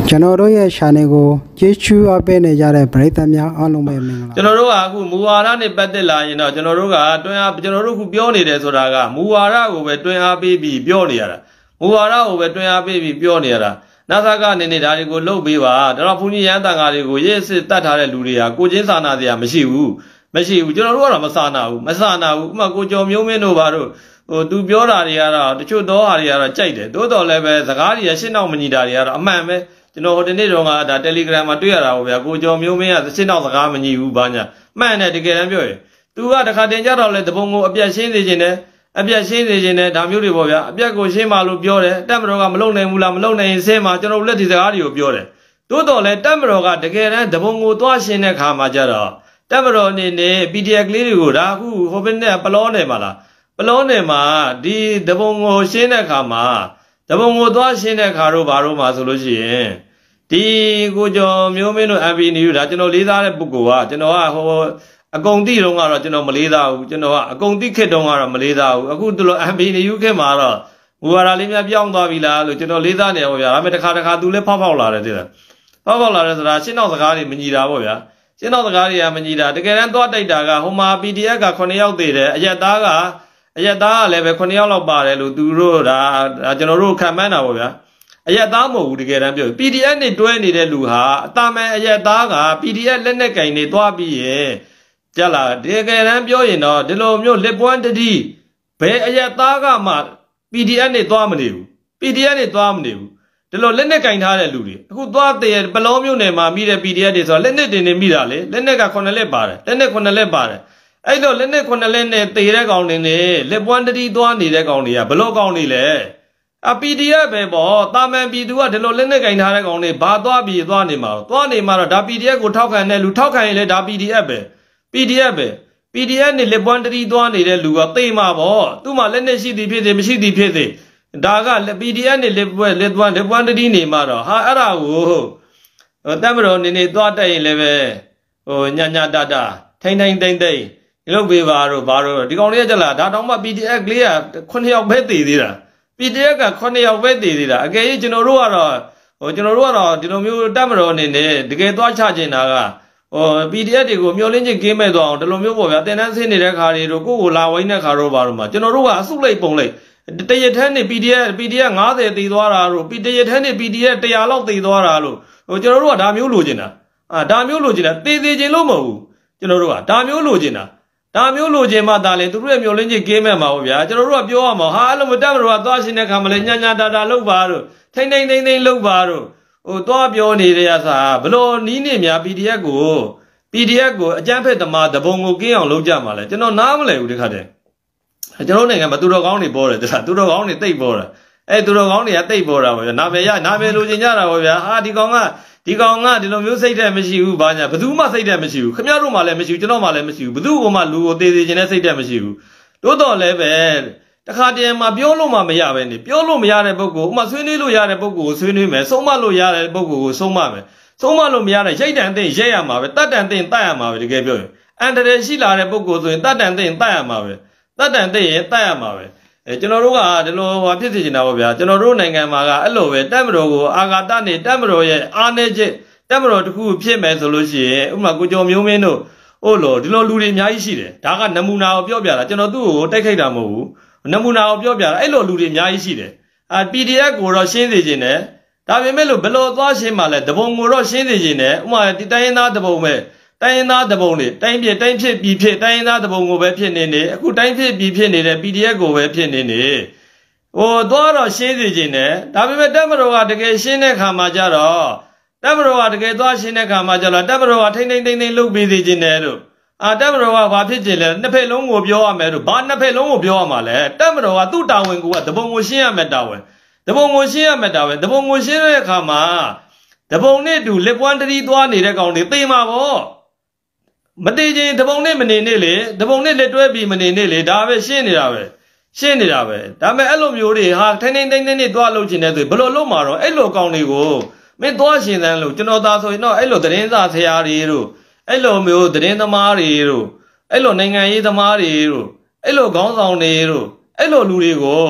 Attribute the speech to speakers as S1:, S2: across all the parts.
S1: ကျွန်တော်တို့ရဲ့ channel ကိုကြည့်ချူအပ်ပေးနေကြတဲ့ပရိသတ်များအားလုံးပဲမင်္ဂလာ
S2: ကျွန်တော်တို့ကအခုမူဝါဒနဲ့ပတ်သက်လာရင်တော့ကျွန်တော်တို့ကတွင်းအားကျွန်တော်တို့ခုပြောနေတယ်ဆိုတာကမူဝါဒကိုပဲတွင်းအားပေးပြီးပြောနေရတာမူဝါဒကိုပဲတွင်းအားပေးပြီးပြောနေရတာနာသကနေဒါတွေကိုလှုပ်ပေးပါဒါတော့ဘုန်းကြီးရန်တန်ဃာတွေကိုရေးစစ်တတ်ထားတဲ့လူတွေကကိုချင်းစာနာတရားမရှိဘူးကျွန်တော်တို့ကတော့မစာနာဘူးဥမာကိုကျော်မျိုးမင်းတို့ဘာတို့သူပြောတာတွေကတော့တချို့သောဟာတွေကတော့ကြိုက်တယ်တိုးတော်လည်းပဲစကားတွေရှင်းနောက်မညီတာတွေကတော့အမှန်ပဲကျွန်တော်ဟိုတနေ့တော့ကဒါ Telegram မှာတွေ့ရတာပေါ့ဗျာကိုကျော်မျိုးမင်းကရှင်းနောက်စကားမညီဘူးဘာညာမှန်တယ်တကယ်တမ်းပြောရင်သူကတခါတင်ကြတော့လေတပုံကိုအပြတ်ရှင်းနေခြင်းနဲ့ဒါမျိုးတွေပေါ့ဗျာအပြတ်ကိုရှင်းပါလို့ပြောတယ်တက်မတော်ကမလုံနိုင်ဘူးလားမလုံနိုင်ရင်ဆင်းမှာကျွန်တော်လက်ဒီစကားတွေကိုပြောတယ်တိုးတော်လည်းတက်မတော်ကတကယ်တမ်းတပုံကိုသွားရှင်းတဲ့ခါမှာကြတော့တက်မတော်အနေနဲ့ PDF ကလေးတွေကိုဒါအခုဟိုဘက်နဲ့ပလောနယ်မှာလားပလောနယ်မှာဒီတပုံကိုရှင်းတဲ့ခါမှာတပုံကိုသွားရှင်းတဲ့ခါတော့ဘာလို့မှာဆိုလို့ရှိရင်ဒီကိုကျော်မျိုးမင်းတို့ MP နေယူဒါကျွန်တော်လေးစားတဲ့ပုဂ္ဂိုလ်ကကျွန်တော်ကဟိုအကုန်တိတုံးကတော့ကျွန်တော်မလေးစားဘူးကျွန်တော်ကအကုန်တိခစ်တုံးကတော့မလေးစားဘူးအခုသူတို့ MP နေယူခဲ့မှာတော့ဘူဝါရာလေးများပြောင်းသွားပြီလားလို့ကျွန်တော်လေးစားနေပါဗျာဒါပေမဲ့တစ်ခါသူလည်းဖောက်လာတယ်တဲ့ဖောက်လာတယ်ဆိုတာရှင်းနောက်စကားတွေမညီတာပေါ့ဗျာရှင်းနောက်စကားတွေကမညီတာတကယ်တမ်းသွားတိုက်တာကဟိုမှာ PDF က9ယောက်သေးတယ်အရက်သားကလည်းပဲ9ယောက်လောက်ပါတယ်လို့သူတို့ဒါကျွန်တော်တို့ခံမှန်းတာပေါ့ဗျာအရက်သားမဟုတ်ဘူးတကယ်တမ်းပြော PDF နဲ့တွဲနေတဲ့လူဟာအတာမန်အရက်သားက PDF လက်နဲ့ကင်နေသွားပြီးရဲ့ကြလားတကယ်တမ်းပြောရင်တော့ဒီလိုမျိုးလက်ပွမ်းတတိဘယ်အရက်သားကမှ PDF နဲ့သွားမနေဘူးဒီလိုလက်နဲ့ကင်ထားတဲ့လူတွေအခုသွားတဲ့ပလောမျိုးနယ်မှာမိတဲ့ PDF တွေဆိုလက်နဲ့တင်နေမိတာလေလက်နဲ့က9လက်ပါတယ်အဲ့တော့လက်နဲ့9လက်နဲ့တေတဲ့ကောင်တွေနဲ့လက်ပွမ်းတတိသွားနေတဲ့ကောင်တွေကဘလို့ကောင်တွေလဲPDF ပဲပေါ့တာမန်ပြည်သူကဒီလိုလက်နဲ့ကင်ထားတဲ့ကောင်တွေဘာသွားပြီးသွားနေမှာတော့ဒါ PDF ကိုထောက်ခံတဲ့လူထောက်ခံရင်လည်းဒါ PDF ပဲ PDF နဲ့လက်ပွမ်းတတိသွားနေတဲ့လူကသိမှာပေါ့သူ့မှာလက်နဲ့ရှိသည်ဖြစ်စေမရှိသည်ဖြစ်စေဒါက PDF နဲ့လက်ပွမ်းတတိနေမှာတော့ဟာအဲ့ဒါကိုတက်မတော်နေသွားတက်ရင်လည်းပဲဟိုညာတထိန်တိမ့်လုတ်ပေးပါတော့ဘာလို့ဒီကောင်လေးကကြလားဒါတောင်မှ PDF ကလေးက9ယောက်ပဲတည်သေးတာ PDF က9ယောက်ပဲတည်သေးတာအကယ်၍ကျွန်တော်တို့ကတော့ဒီလိုမျိုးတက်မတော်အနေနဲ့တကယ်သွားချခြင်းတာကPDF တွေကိုမျောလင်းချင်းကင်းမဲ့သွားအောင်ဒီလိုမျိုးပေါ့ဗျာတင်တန်းဆင်းနေတဲ့ခါတွေတို့ကိုလာဝိုင်းတဲ့ခါတို့ဘာလို့မှကျွန်တော်တို့ကအစုလိုက်ပုံလိုက်တရထန်းနဲ့ PDF 50တည်သွားတာတို့တရထန်းနဲ့ PDF 100လောက်တည်သွားတာလို့ကျွန်တော်တို့ကဒါမျိုးလိုချင်တာတည်ခြင်းလို့မဟုတ်ဘူးကျွန်တော်တို့ကဒါမျိုးလိုချင်မှဒါလေသူတို့ရဲ့မျောလင်းချင်းကင်းမဲ့မှာပေါ့ဗျာကျွန်တော်တို့ကပြောရမှာဟာအဲ့လိုမတက်မလို့ကသွားရှင်းတဲ့ခါမလဲညာတာလောက်ပါတို့ထိန်လောက်ပါတို့သွားပြောနေတဲ့ရစားဘလို့နီးနေများ PDF ကိုအကြမ်းဖက်သမားတပုံကိုကင်းအောင်လုပ်ကြမှာလဲကျွန်တော်နားမလဲဘူးဒီခါတည်းကျွန်တော်နိုင်ငံမှာသူတော်ကောင်းတွေပေါ်တယ်သူတော်ကောင်းတွေတိတ်ပေါ်တာသူတော်ကောင်းတွေကတိတ်ပေါ်တာပေါ့ဗျာနာမည်လိုချင်ကြတာပေါ့ဗျာဟာဒီကောင်ကဒီလိုမျိုးစိတ်ဓာတ်မရှိဘူးဘာညာဘယ်သူမှစိတ်ဓာတ်မရှိဘူးခင်ဗျားတို့မှလည်းမရှိဘူးကျွန်တော်မှလည်းမရှိဘူးဘယ်သူမှလူကိုသေးသေးခြင်းနဲ့စိတ်ဓာတ်မရှိဘူးတိုးတော်လည်းပဲတခါတည်းမှာပြောလို့မှမရပဲနေပြောလို့မရတဲ့ပုဂ္ဂိုလ်ဥမာဆွေးနွေးလို့ရတဲ့ပုဂ္ဂိုလ်ကိုဆွေးနွေးမယ်ဆုံးမလို့ရတဲ့ပုဂ္ဂိုလ်ကိုဆုံးမမယ်ဆုံးမလို့မရတဲ့ရိတ်တန်သိရင်ရမှာပဲတတ်တန်သိရင်တတ်ရမှာပဲတကယ်ပြောရင်အန်တရယ်ရှိလာတဲ့ပုဂ္ဂိုလ်ဆိုရင်တတ်တန်သိရင်တတ်ရမှာပဲကျွန်တော်တို့ကဒီလိုဖြစ်စေချင်တာပေါ့ဗျာကျွန်တော်တို့နိုင်ငံမှာကအဲ့လိုပဲတက်မတော်ကိုအာဃာတနဲ့တက်မတော်ရဲ့အားနည်းချက်တက်မတော်တစ်ခုဖြစ်မယ်ဆိုလို့ရှိရင်ဥပမာကိုကျော်မျိုးမင်းတို့ဒီလိုလူတွေအများကြီးရှိတယ်ဒါကနမူနာကိုပြောပြတာကျွန်တော်သူ့ကိုတိုက်ခိုက်တာမဟုတ်ဘူးနမူနာကိုပြောပြတာအဲ့လိုလူတွေအများကြီးရှိတယ်PDF ကိုတော့ရှင်းစေခြင်းနဲ့ဒါပေမဲ့လို့ဘယ်လိုသွားရှင်းမှလဲတပုံကိုတော့ရှင်းစေခြင်းနဲ့ဥပမာဒီတိုင်းရင်းသားတပုံပဲတိုင်းရင်းသားတပုံတွေတိုင်းဖြစ်တိုင်းရင်းသားတပုံကိုပဲဖြစ်နေအခုတိုင်းဖြစ်နေတဲ့ PDF ကိုပဲဖြစ်နေသွားတော့ရှင်းစေခြင်းနဲ့ဒါပေမဲ့တက်မတော်ကတကယ်ရှင်းတဲ့ခါမှာကြတော့တက်မတော်ကတကယ်သွားရှင်းတဲ့ခါမှာကြတော့တက်မတော်ကထိန်လုတ်ပေးစေခြင်းနဲ့လို့တက်မတော်ကဘာဖြစ်ခြင်းလဲနှစ်ဖက်လုံးကိုပြောရမယ်လို့ဘာနှစ်ဖက်လုံးကိုပြောရမှာလဲတက်မတော်ကသူ့တာဝန်ကတပုံကိုရှင်းရမယ်တာဝန်တပုံကိုရှင်းတဲ့အခါမှာတပုံနဲ့တူလက်ပွမ်းတတိသွားနေတဲ့ကောင်တွေသိမှာပေါ့မသိချင်းတပုံနဲ့မနေနဲ့လေတပုံနဲ့လက်တွဲပြီးမနေနဲ့လေဒါပဲရှင်းနေတာပဲဒါပေမဲ့အဲ့လိုမျိုးတွေဟာထိန်နဲ့သွားလို့ချင်တဲ့ဆိုဘယ်လိုလုပ်မှာတော့အဲ့လိုကောင်တွေကိုမင်းသွားရှင်သန်းလို့ကျွန်တော်သာဆိုရင်တော့အဲ့လိုသတင်းစာဆရာတွေတို့အဲ့လိုမျိုးသတင်းသမားတွေတို့အဲ့လိုနိုင်ငံရေးသမားတွေတို့အဲ့လိုခေါင်းဆောင်တွေတို့အဲ့လိုလူတွေကို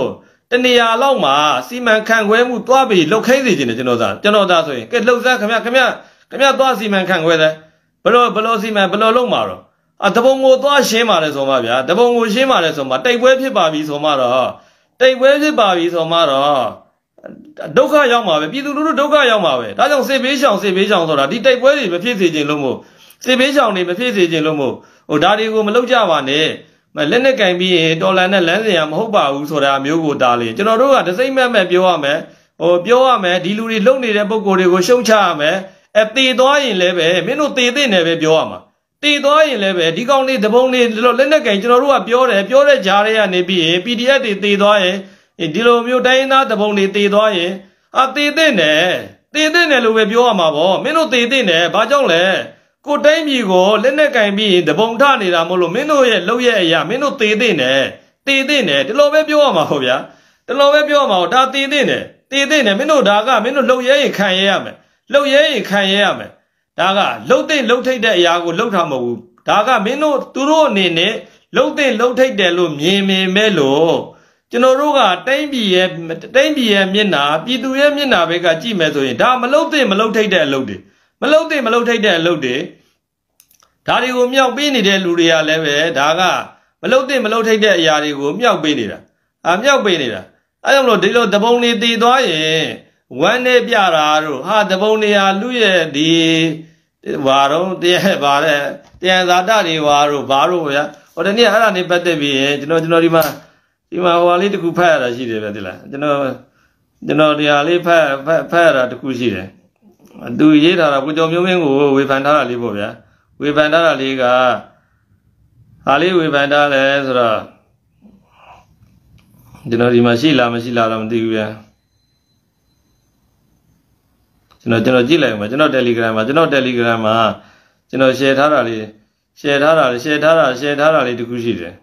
S2: တနေရာလောက်မှာစီမံခန့်ခွဲမှုတွားပြီးလှုပ်ခိုင်းစေခြင်းနဲ့ကျွန်တော်သားဆိုရင်ကဲလှုပ်စားခင်ဗျတွားစီမံခန့်ခွဲတယ်ဘလို့စီမံဘလို့လုံးမှာတော့တပုံကိုတွားရှင်းပါတယ်ဆိုမှဗျာတပုံကိုရှင်းပါတယ်ဆိုမှတိတ်ပွဲဖြစ်ပါပြီဆိုမှတော့တိတ်ပွဲဖြစ်ပါပြီဆိုမှတော့ဒုက္ခရောက်မှာပဲပြည်သူလူထုဒုက္ခရောက်မှာပဲဒါကြောင့်စေဘေးရှောင်ဆိုတာဒီတိတ်ပွဲတွေမဖြစ်စေခြင်းလို့မို့စေဘေးရှောင်တွေမဖြစ်စေခြင်းလို့မို့ဟိုဒါတွေကိုမလုပ်ကြပါနဲ့လက်နဲ့ကင်ပြီးရင်တော်လန်နဲ့လမ်းစရာမဟုတ်ပါဘူးဆိုတာမျိုးကိုဒါလေကျွန်တော်တို့ကဒစိမ့်မဲ့ပြောရမယ်ပြောရမယ်ဒီလူတွေလုံနေတဲ့ပုံကိုယ်တွေကိုရှုံချရမယ်တေသွားရင်လည်းပဲမင်းတို့တေတဲ့နယ်ပဲပြောရမှာတေသွားရင်လည်းပဲဒီကောင်လေးတပုံလေးလက်နဲ့ကင်ကျွန်တော်တို့ကပြောတဲ့ကြားတွေကနေပြီးရင် PDF တွေတေသွားရင်ဒီလိုမျိုးတိုင်းသားတပုံတွေတေသွားရင်တေတဲ့နယ်လို့ပဲပြောရမှာပေါ့မင်းတို့တေတဲ့နယ်ဘာကြောင့်လဲကိုတိုင်းပြည်ကိုလက်နဲ့ကင်ပြီးတပုံထနေတာမဟုတ်လို့မင်းတို့ရဲ့လောက်ရဲ့အရာမင်းတို့တေတဲ့နယ်ဒီလိုပဲပြောရမှာဟုတ်ဗျာဒီလိုပဲပြောရမှာဒါတေတဲ့နယ်မင်းတို့ဒါကမင်းတို့လှုပ်ရဲရင်ခံရရမယ်လှုပ်ရဲရင်ခံရရမယ်ဒါကလှုပ်ထိတ်တဲ့အရာကိုလှုပ်ထားမဟုတ်ဘူးဒါကမင်းတို့သူတို့အနေနဲ့လှုပ်ထိတ်တယ်လို့မြင်မဲ့လို့ကျွန်တော်တို့ကတိုင်းပြည်ရဲ့မျက်နှာပြည်သူရဲ့မျက်နှာဘက်ကကြည့်မယ်ဆိုရင်ဒါမလှုပ်ထိတ်တဲ့အလုပ်တွေမလှုပ်ထိတ်တဲ့အလုပ်တွေဒါတွေကိုမြောက်ပေးနေတဲ့လူတွေကလည်းပဲဒါကမလှုပ်ထိတ်တဲ့အရာတွေကိုမြောက်ပေးနေတာအဲကြောင့်မလို့ဒီလိုတပုံနေတည်သွားရင်ဝမ်းနဲ့ပြတာတို့ဟာတပုံနေဟာလူရဲ့ဒီဘာတော့တရားဇာတတွေဘာတို့ဗျာဟိုတနေ့အဲ့ဒါနေပတ်သက်ပြီးရင်ကျွန်တော်ဒီမှာဟိုလေးတစ်ခုဖတ်ရတာရှိတယ်ဗျဒီလားကျွန်တော်ဒီဟာလေးဖတ်ရတာတစ်ခုရှိတယ်သူရေးထားတာကိုကျော်မျိုးမင်းကိုဝေဖန်ထားတာလေးပေါ့ဗျာဝေဖန်ထားတာလေးကဟာလေးဝေဖန်ထားလဲဆိုတော့ကျွန်တော်ဒီမှာရှိလားမရှိလားတော့မသိဘူးဗျာကျွန်တော်ကြည့်လိုက်မှာကျွန်တော် Telegram မှာကျွန်တော် share ထားတာလေးတစ်ခုရှိတယ်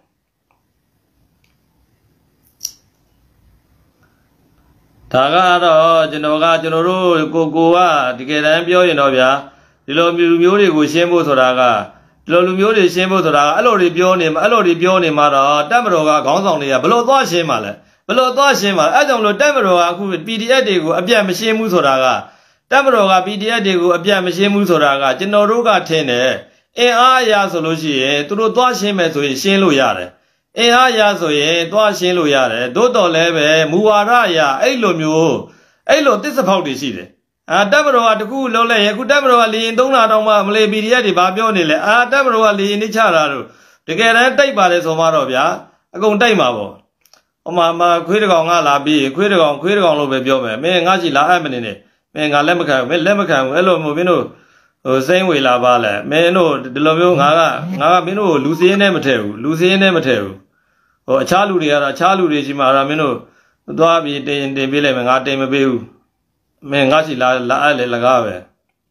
S2: ဒါကတော့ကျွန်တော်တို့ကိုကတကယ်တမ်းပြောရင်တော့ဗျာဒီလိုလူမျိုးတွေကိုရှင်းဖို့ဆိုတာကဒီလိုလူမျိုးတွေရှင်းဖို့ဆိုတာကအဲ့လိုတွေပြောနေမှာတော့တပ်မတော်ကခေါင်းဆောင်တွေကဘလို့သွားရှင်းမှာလဲအဲ့ကြောင့်လို့တပ်မတော်ကအခု PDF တွေကိုအပြတ်မရှင်းဘူးဆိုတာကတပ်မတော်က PDF တွေကိုအပြတ်မရှင်းဘူးဆိုတာကကျွန်တော်တို့ကထင်တယ်အင်အားအရာဆိုလို့ရှိရင်သူတို့သွားရှင်းမယ်ဆိုရင်ရှင်းလို့ရတယ်အင်အားရဆိုရင်သွားရှင်းလို့ရတယ်သို့တော်လည်းပဲမူဝါဒအရာအဲ့လိုသစ္စာဖောက်တွေရှိတယ်တပ်မတော်ကတခုလုံးလဲအခုတပ်မတော်ကလေရင်3လတောင်မှမလေး PDF တွေဘာပြောနေလဲတပ်မတော်ကလေရင်နှိချတာတို့တကယ်တမ်းတိုက်ပါတယ်ဆိုမှတော့ဗျာအကုန်တိုက်မှာပေါ့ဟိုမှာခွေးတကောင်ကလာပြီးခွေးတကောင်လို့ပဲပြောမယ်မင်းငါရှိလာအပ်မနေနဲ့မင်းငါလက်မခံဘူးအဲ့လိုမျိုးမင်းတို့စိမ့်ဝေလာပါလဲမင်းတို့ဒီလိုမျိုးငါကမင်းတို့လူစင်းနဲ့မထည့်ဘူးဟိုအခြားလူတွေကတော့အခြားလူတွေရှိမှမင်းတို့သွားပြီးတင်ပေးလိုက်မယ်ငါတင်မပေးဘူးမင်းငါရှိလာအပ်လေလကားပဲ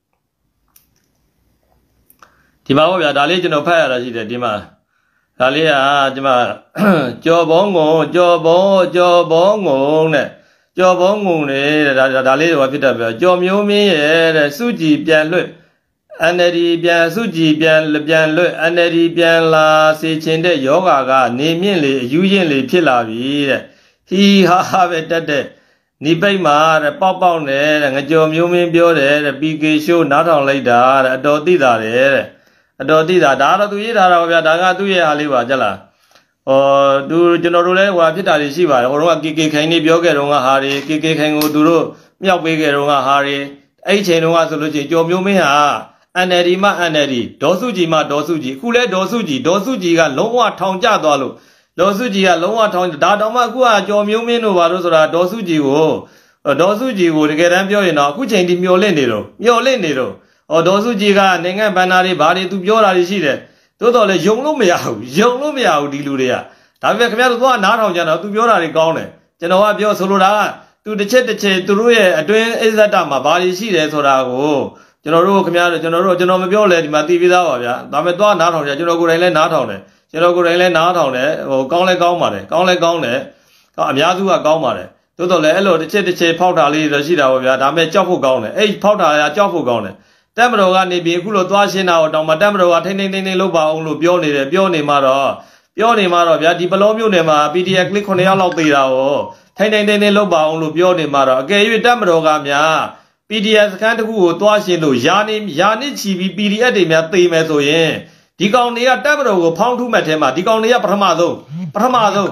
S2: ဒီမှာပေါ့ဗျာဒါလေးကျွန်တော်ဖတ်ရတာရှိတယ်ဒီမှာဒါလေးကဒီမှာကြော်ဘောငုံနဲ့ကြော်ဘောငုံနဲ့ဒါလေးတော့ဖြစ်တတ်ပဲကြော်မျိုးမင်းရဲ့တဲ့စုကြည်ပြန်လွတ်NLD ပြန်စုကြည်ပြန်လွတ် NLD ပြန်လာစေခြင်းတဲ့ယောဂါကနေမြင့်လေအယူရင်လေဖြစ်လာပြီတဲ့ဟီဟာပဲတက်တဲ့နိပိတ်မှာတဲ့ပေါက်နဲ့တဲ့ငကြော်မျိုးမင်းပြောတယ်တဲ့ PK show နားထောင်လိုက်တာတဲ့အတော်သိတာတဲ့အတော်သိတာဒါတော့သူရေးထားတာပါဗျာဒါကသူ့ရဲ့အားလေးပါကြလားကျွန်တော်တို့လည်းဟိုဖြစ်တာတွေရှိပါတယ်ဟိုတော့ KK ခိုင်နေပြောခဲ့တော့ကဟာတွေ KK ခိုင်ကိုသူတို့မြောက်ပေးခဲ့တော့ကဟာတွေအဲ့ချိန်တုန်းကဆိုလို့ချင်းကြော်မျိုးမင်းဟာ NLD မှ NLD ဒေါ်စုကြည်မှဒေါ်စုကြည်အခုလဲဒေါ်စုကြည်ကလုံးဝထောင်ကျသွားလို့ဒေါ်စုကြည်ကလုံးဝထောင်ဒါတော့မှအခုကကြော်မျိုးမင်းတို့ဘာလို့ဆိုတာဒေါ်စုကြည်ကိုတကယ်တမ်းပြောရင်တော့အခုချိန်ဒီမျောလင့်နေတော့ဒေါ်စုကြည်ကနိုင်ငံဘဏ္ဍာတွေဘာတွေသူပြောတာတွေရှိတယ်သို့တော်လည်းယုံလို့မရဘူးဒီလူတွေကဒါပေမဲ့ခင်ဗျားတို့သွားနားထောင်ကြတော့သူပြောတာတွေကောင်းတယ်ကျွန်တော်ကပြောဆိုလိုတာကသူတစ်ချက်သူတို့ရဲ့အတွင်းအစ္ဆဒမှာဘာတွေရှိတယ်ဆိုတာကိုကျွန်တော်တို့ခင်ဗျားတို့ကျွန်တော်မပြောလဲဒီမှာသိပြီးသားပါဗျာဒါပေမဲ့သွားနားထောင်ကြကျွန်တော်ကိုယ်တိုင်လည်းနားထောင်တယ်ဟိုကောင်းလဲကောင်းပါတယ်ကောင်းလဲကောင်းတယ်အများစုကကောင်းပါတယ်သို့တော်လည်းအဲ့လိုတစ်ချက်ဖောက်တာလေးတော့ရှိတာပါဗျာဒါပေမဲ့ကြောက်ဖို့ကောင်းတယ်အဲ့ဖောက်တာကကြောက်ဖို့ကောင်းတယ်တက်မတော်ကနေပြီးအခုလိုသွားရှင်းတာတော့တောင်မှတက်မတော်ကထိန်းလုပ်ပါအောင်လို့ပြောနေမှာတော့ဗျာဒီပလောမျိုးနယ်မှာ PDF click 9ယောက်လောက်သေးတာဟောထထိုင်လို့ပါအောင်လို့ပြောနေမှာတော့အကယ်၍တက်မတော်ကများ PDF စခန်းတစ်ခုကိုတွားရှင်လို့ယာနစ်ချီပြီး PDF တွေများသေမယ်ဆိုရင်ဒီကောင်တွေကတက်မတော်ကိုဖောင်းထုမဲ့ထဲမှာဒီကောင်တွေကပထမဆုံးဖော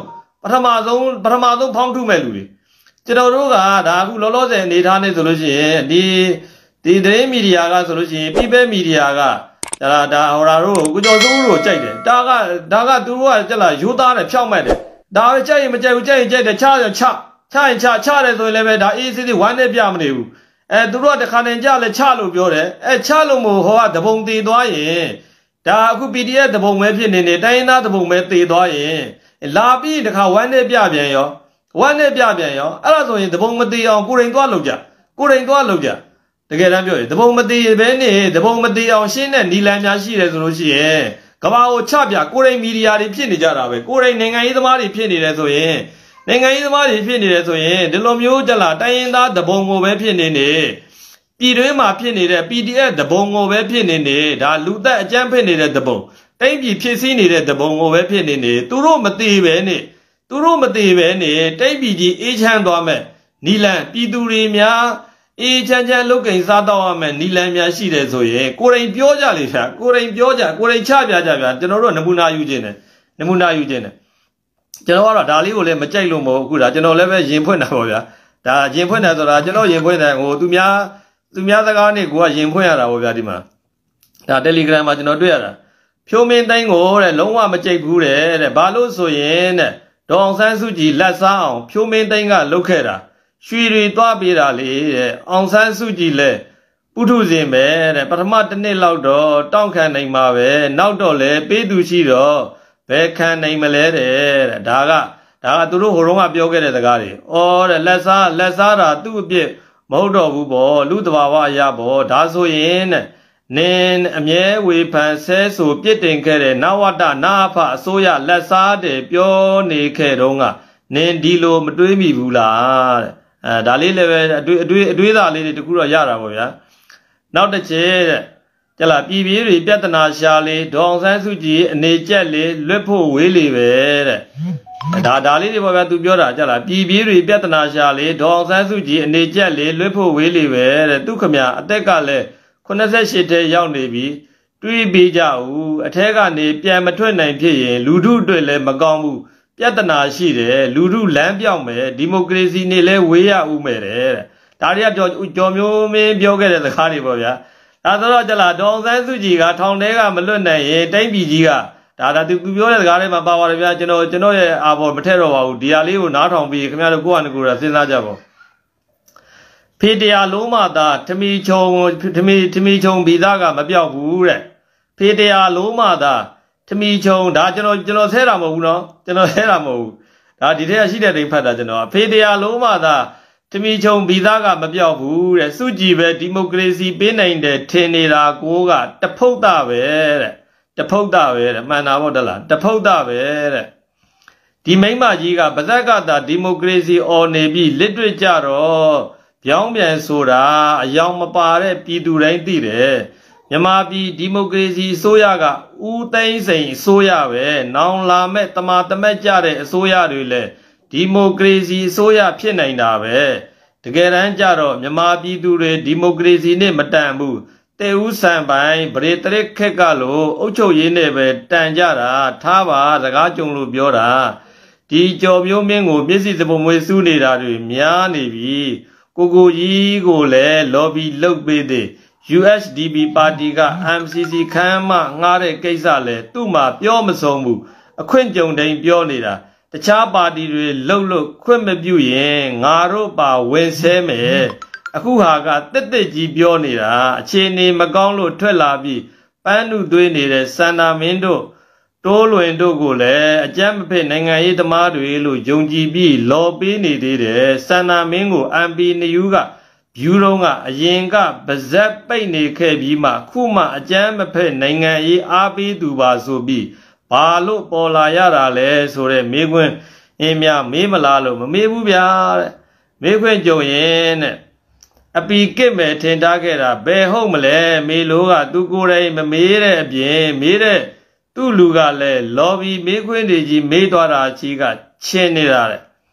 S2: င်းထုမဲ့လူတွေကျွန်တော်တို့ကဒါအခုလောလောဆယ်အနေထားနေဆိုလို့ရှိရင်ဒီသတင်းမီဒီယာကဆိုလို့ရှိရင် People Media ကဒါဟောတာတို့ကိုကျော်စိုးတို့ကြိုက်တယ်ဒါကသူတို့ကကြက်လာရိုးသားတယ်ဖြောက်မှတ်တယ်ဒါပဲကြိုက်ရင်မကြိုက်ဘူးကြိုက်ရင်ကြိုက်တယ်ချတယ်ဆိုရင်လည်းပဲဒါအေးစစ်ဝမ်းနဲ့ပြမနေဘူးသူတို့ကတခါတည်းကြလဲချလို့ပြောတယ်ချလို့မို့ဟောကတပုံတည်သွားရင်ဒါအခု PDF တပုံပဲဖြစ်နေတိုင်းသားတပုံပဲတည်သွားရင်လာပြီးတခါဝမ်းနဲ့ပြပြန်ရောအဲ့ဒါဆိုရင်တပုံမတည်အောင်ကိုရင်သွားလုပ်ကြတကယ်တမ်းပြောရင်တပုံမတည်ပဲနေတပုံမတည်အောင်ရှင်းတဲ့နီလန်များရှိတယ်ဆိုလို့ရှိရင်ကဘာကိုချပြကိုရင်မီဒီယာတွေဖြစ်နေကြတာပဲကိုရင်နိုင်ငံရေးသမားတွေဖြစ်နေတယ်ဆိုရင်ဒီလိုမျိုးကြလားတိုင်းရင်းသားတပုံကိုပဲဖြစ်နေပြည်တွင်းမှာဖြစ်နေတဲ့ PDF တပုံကိုပဲဖြစ်နေဒါလူသက်အကြမ်းဖက်နေတဲ့တပုံတိုင်းပြည်ဖြစ်စည်းနေတဲ့တပုံကိုပဲဖြစ်နေသူတို့မတည်ပဲနေတိုင်းပြည်ကြီးအေးချမ်းသွားမယ်နီလန်ပြည်သူတွေများအေးချမ်းလုတ်ကိန်းစားတော့ရမယ်နီလန်များရှိတယ်ဆိုရင်ကိုရင်ပြောကြလေဗျာကိုရင်ချပြကြဗျာကျွန်တော်တို့နမူနာယူခြင်းတယ်ကျွန်တော်ကတော့ဒါလေးကိုလည်းမကြိုက်လို့မဟုတ်အခုဒါကျွန်တော်လည်းပဲရင်ဖွင့်တာပေါ့ဗျာဒါရင်ဖွင့်တယ်ဆိုတာကျွန်တော်ရင်ဖွင့်တယ်ဟိုသူများစကားနဲ့ကိုကရင်ဖွင့်ရတာပေါ့ဗျာဒီမှာဒါ Telegram မှာကျွန်တော်တွေ့ရတာဖြိုးမင်းတိုင်းကိုတဲ့လုံးဝမကြိုက်ဘူးတဲ့ဘာလို့ဆိုရင်တဲ့ဒေါအောင်ဆန်းစုကြည်လက်စားအောင်ဖြိုးမင်းတိုင်းကလုတ်ခဲ့တာရွှေတွေသွားပေးတာလေတဲ့အောင်ဆန်းစုကြည်လည်းပုထုဇဉ်ပဲတဲ့ပထမတစ်နှစ်လောက်တော့တောင့်ခံနိုင်မှာပဲနောက်တော့လဲပေးသူရှိတော့ဘယ်ခံနိုင်မလဲတဲ့ဒါကသူတို့ဟိုတုန်းကပြောခဲ့တဲ့စကားတွေ။အော်တဲ့လက်စားတာသူ့အပြစ်မဟုတ်တော့ဘူးပေါ့လူတဘာဝအရာပေါ့ဒါဆိုရင်တဲ့နင်းအမြဲဝေဖန်ဆဲဆိုပြစ်တင်ခဲ့တဲ့နဝတနာဖအစိုးရလက်စားတယ်ပြောနေခဲ့တော့ကနင်းဒီလိုမတွေးမိဘူးလားတဲ့ဒါလေးလည်းပဲအတွေးသားလေးတွေတခုတော့ရတာပေါ့ဗျာ။နောက်တစ်ချက်တဲ့ကြလားပြည်ပြည်တွေပြဿနာရှာလေဒေါအောင်ဆန်းစုကြည်အနေကျက်လေလွတ်ဖို့ဝေးလေပဲတဲ့ဒါလေးတွေပေါ့ဗျာသူပြောတာကြလားပြည်ပြည်တွေပြဿနာရှာလေဒေါအောင်ဆန်းစုကြည်အနေကျက်လေလွတ်ဖို့ဝေးလေပဲတဲ့သူခမအသက်ကလည်း88ထဲရောက်နေပြီတွေးပေးကြဦးအထက်ကနေပြန်မထွက်နိုင်ဖြစ်ရင်လူထုအတွက်လည်းမကောင်းဘူးပြဿနာရှိတယ်လူထုလမ်းပြောင်းမယ်ဒီမိုကရေစီနေလဲဝေးရဦးမယ်တဲ့ဒါတွေကကြော်မျိုးမင်းပြောခဲ့တဲ့စကားတွေပေါ့ဗျာဒါဆိုတော့ကြလားဒေါအောင်ဆန်းစုကြည်ကထောင်ထဲကမလွတ်နိုင်ရင်တိုင်းပြည်ကြီးကဒါသူပြောတဲ့စကားတွေမှာပါပါတယ်ဗျာကျွန်တော်ရဲ့အာဘော်မထက်တော့ပါဘူးဒီဟာလေးကိုနားထောင်ပြီးခင်ဗျားတို့ကိုယ့်အနေကိုယ်စဉ်းစားကြပါဖေတရားလုံးမသာထမီချုံဗီဇကမပြောက်ဘူးတဲ့ဖေတရားလုံးမသာထမီချုံဒါကျွန်တော်ဆဲတာမဟုတ်ဘူးနော်ဒါဒီထဲရှိတဲ့တိမ်ဖတ်တာကျွန်တော်ဖေတရားလုံးမသာထမီချုံဗီဇကမပြောက်ဘူးတဲ့စုကြည်ပဲဒီမိုကရေစီပေးနိုင်တယ်ထင်နေတာကိုကတဖုတ်တာပဲတဲ့မှန်တာပေါ့တလားတဖုတ်တာပဲတဲ့ဒီမိမကြီးကဗဇက်ကသာဒီမိုကရေစီအော်နေပြီးလစ်တွေ့ကြတော့ပြောင်းပြန်ဆိုတာအယောင်မပါတဲ့ပြည်သူတိုင်းသိတယ်မြန်မာပြည်ဒီမိုကရေစီအစိုးရကဦးသိန်းစိန်အစိုးရပဲနောင်လာမဲ့တမာတမက်ကြတဲ့အစိုးရတွေလည်းဒီမိုကရေစီအစိုးရဖြစ်နိုင်တာပဲတကယ်တမ်းကျတော့မြန်မာပြည်သူတွေဒီမိုကရေစီနဲ့မတန်ဘူးတေဦးဆန်ပိုင်ဗရေတရစ်ခက်ကလို့အုတ်ချုပ်ရင်းနဲ့ပဲတန်ကြတာထားပါစကားကြုံလို့ပြောတာဒီကြော်မျိုးမင်းကိုမျက်စိစပုံမွေးစူးနေတာတွေများနေပြီကိုကြီးကိုလည်းလော်ဘီလုပ်ပေးတဲ့ USDP ပါတီက MCC ခမ်းမငှားတဲ့ကိစ္စလဲသူ့မှာပြောမဆုံးဘူးအခွင့်ကြုံတိုင်းပြောနေတာတခြားပါတီတွေလှုပ်ခွင့်မပြုရင်ငါတို့ပါဝင်ဆဲမယ်အခုဟာကတက်ကြီးပြောနေတာအခြေအနေမကောင်းလို့ထွက်လာပြီးပန်းနုသွေးနေတဲ့စန္ဒာမင်းတို့တိုးလွင်တို့ကိုလည်းအကြမ်းမဖက်နိုင်ငံရေးသမားတွေလို့ယုံကြည်ပြီးလော်ပေးနေသေးတယ်စန္ဒာမင်းကို MP နယူးကဘယူးတော့ကအရင်ကဗဇက်ပိတ်နေခဲ့ပြီးမှခုမှအကြမ်းမဖက်နိုင်ငံရေးအားပေးသူပါဆိုပြီးဘာလို့ပေါ်လာရတာလဲဆိုတဲ့မေးခွန်းအင်းများမေးမလားလို့မမေးဘူးဗျာတဲ့မေးခွင့်ကြုံရင်တဲ့အပီကစ်မဲ့ထင်ထားခဲ့တာဘယ်ဟုတ်မလဲမေလိုကသူကိုယ်တိုင်မမေးတဲ့အပြင်မေးတဲ့သူ့လူကလည်းလော်ဘီမေးခွင့်တွေကြီးမေးသွားတာကြီးကချင်းနေတာတဲ့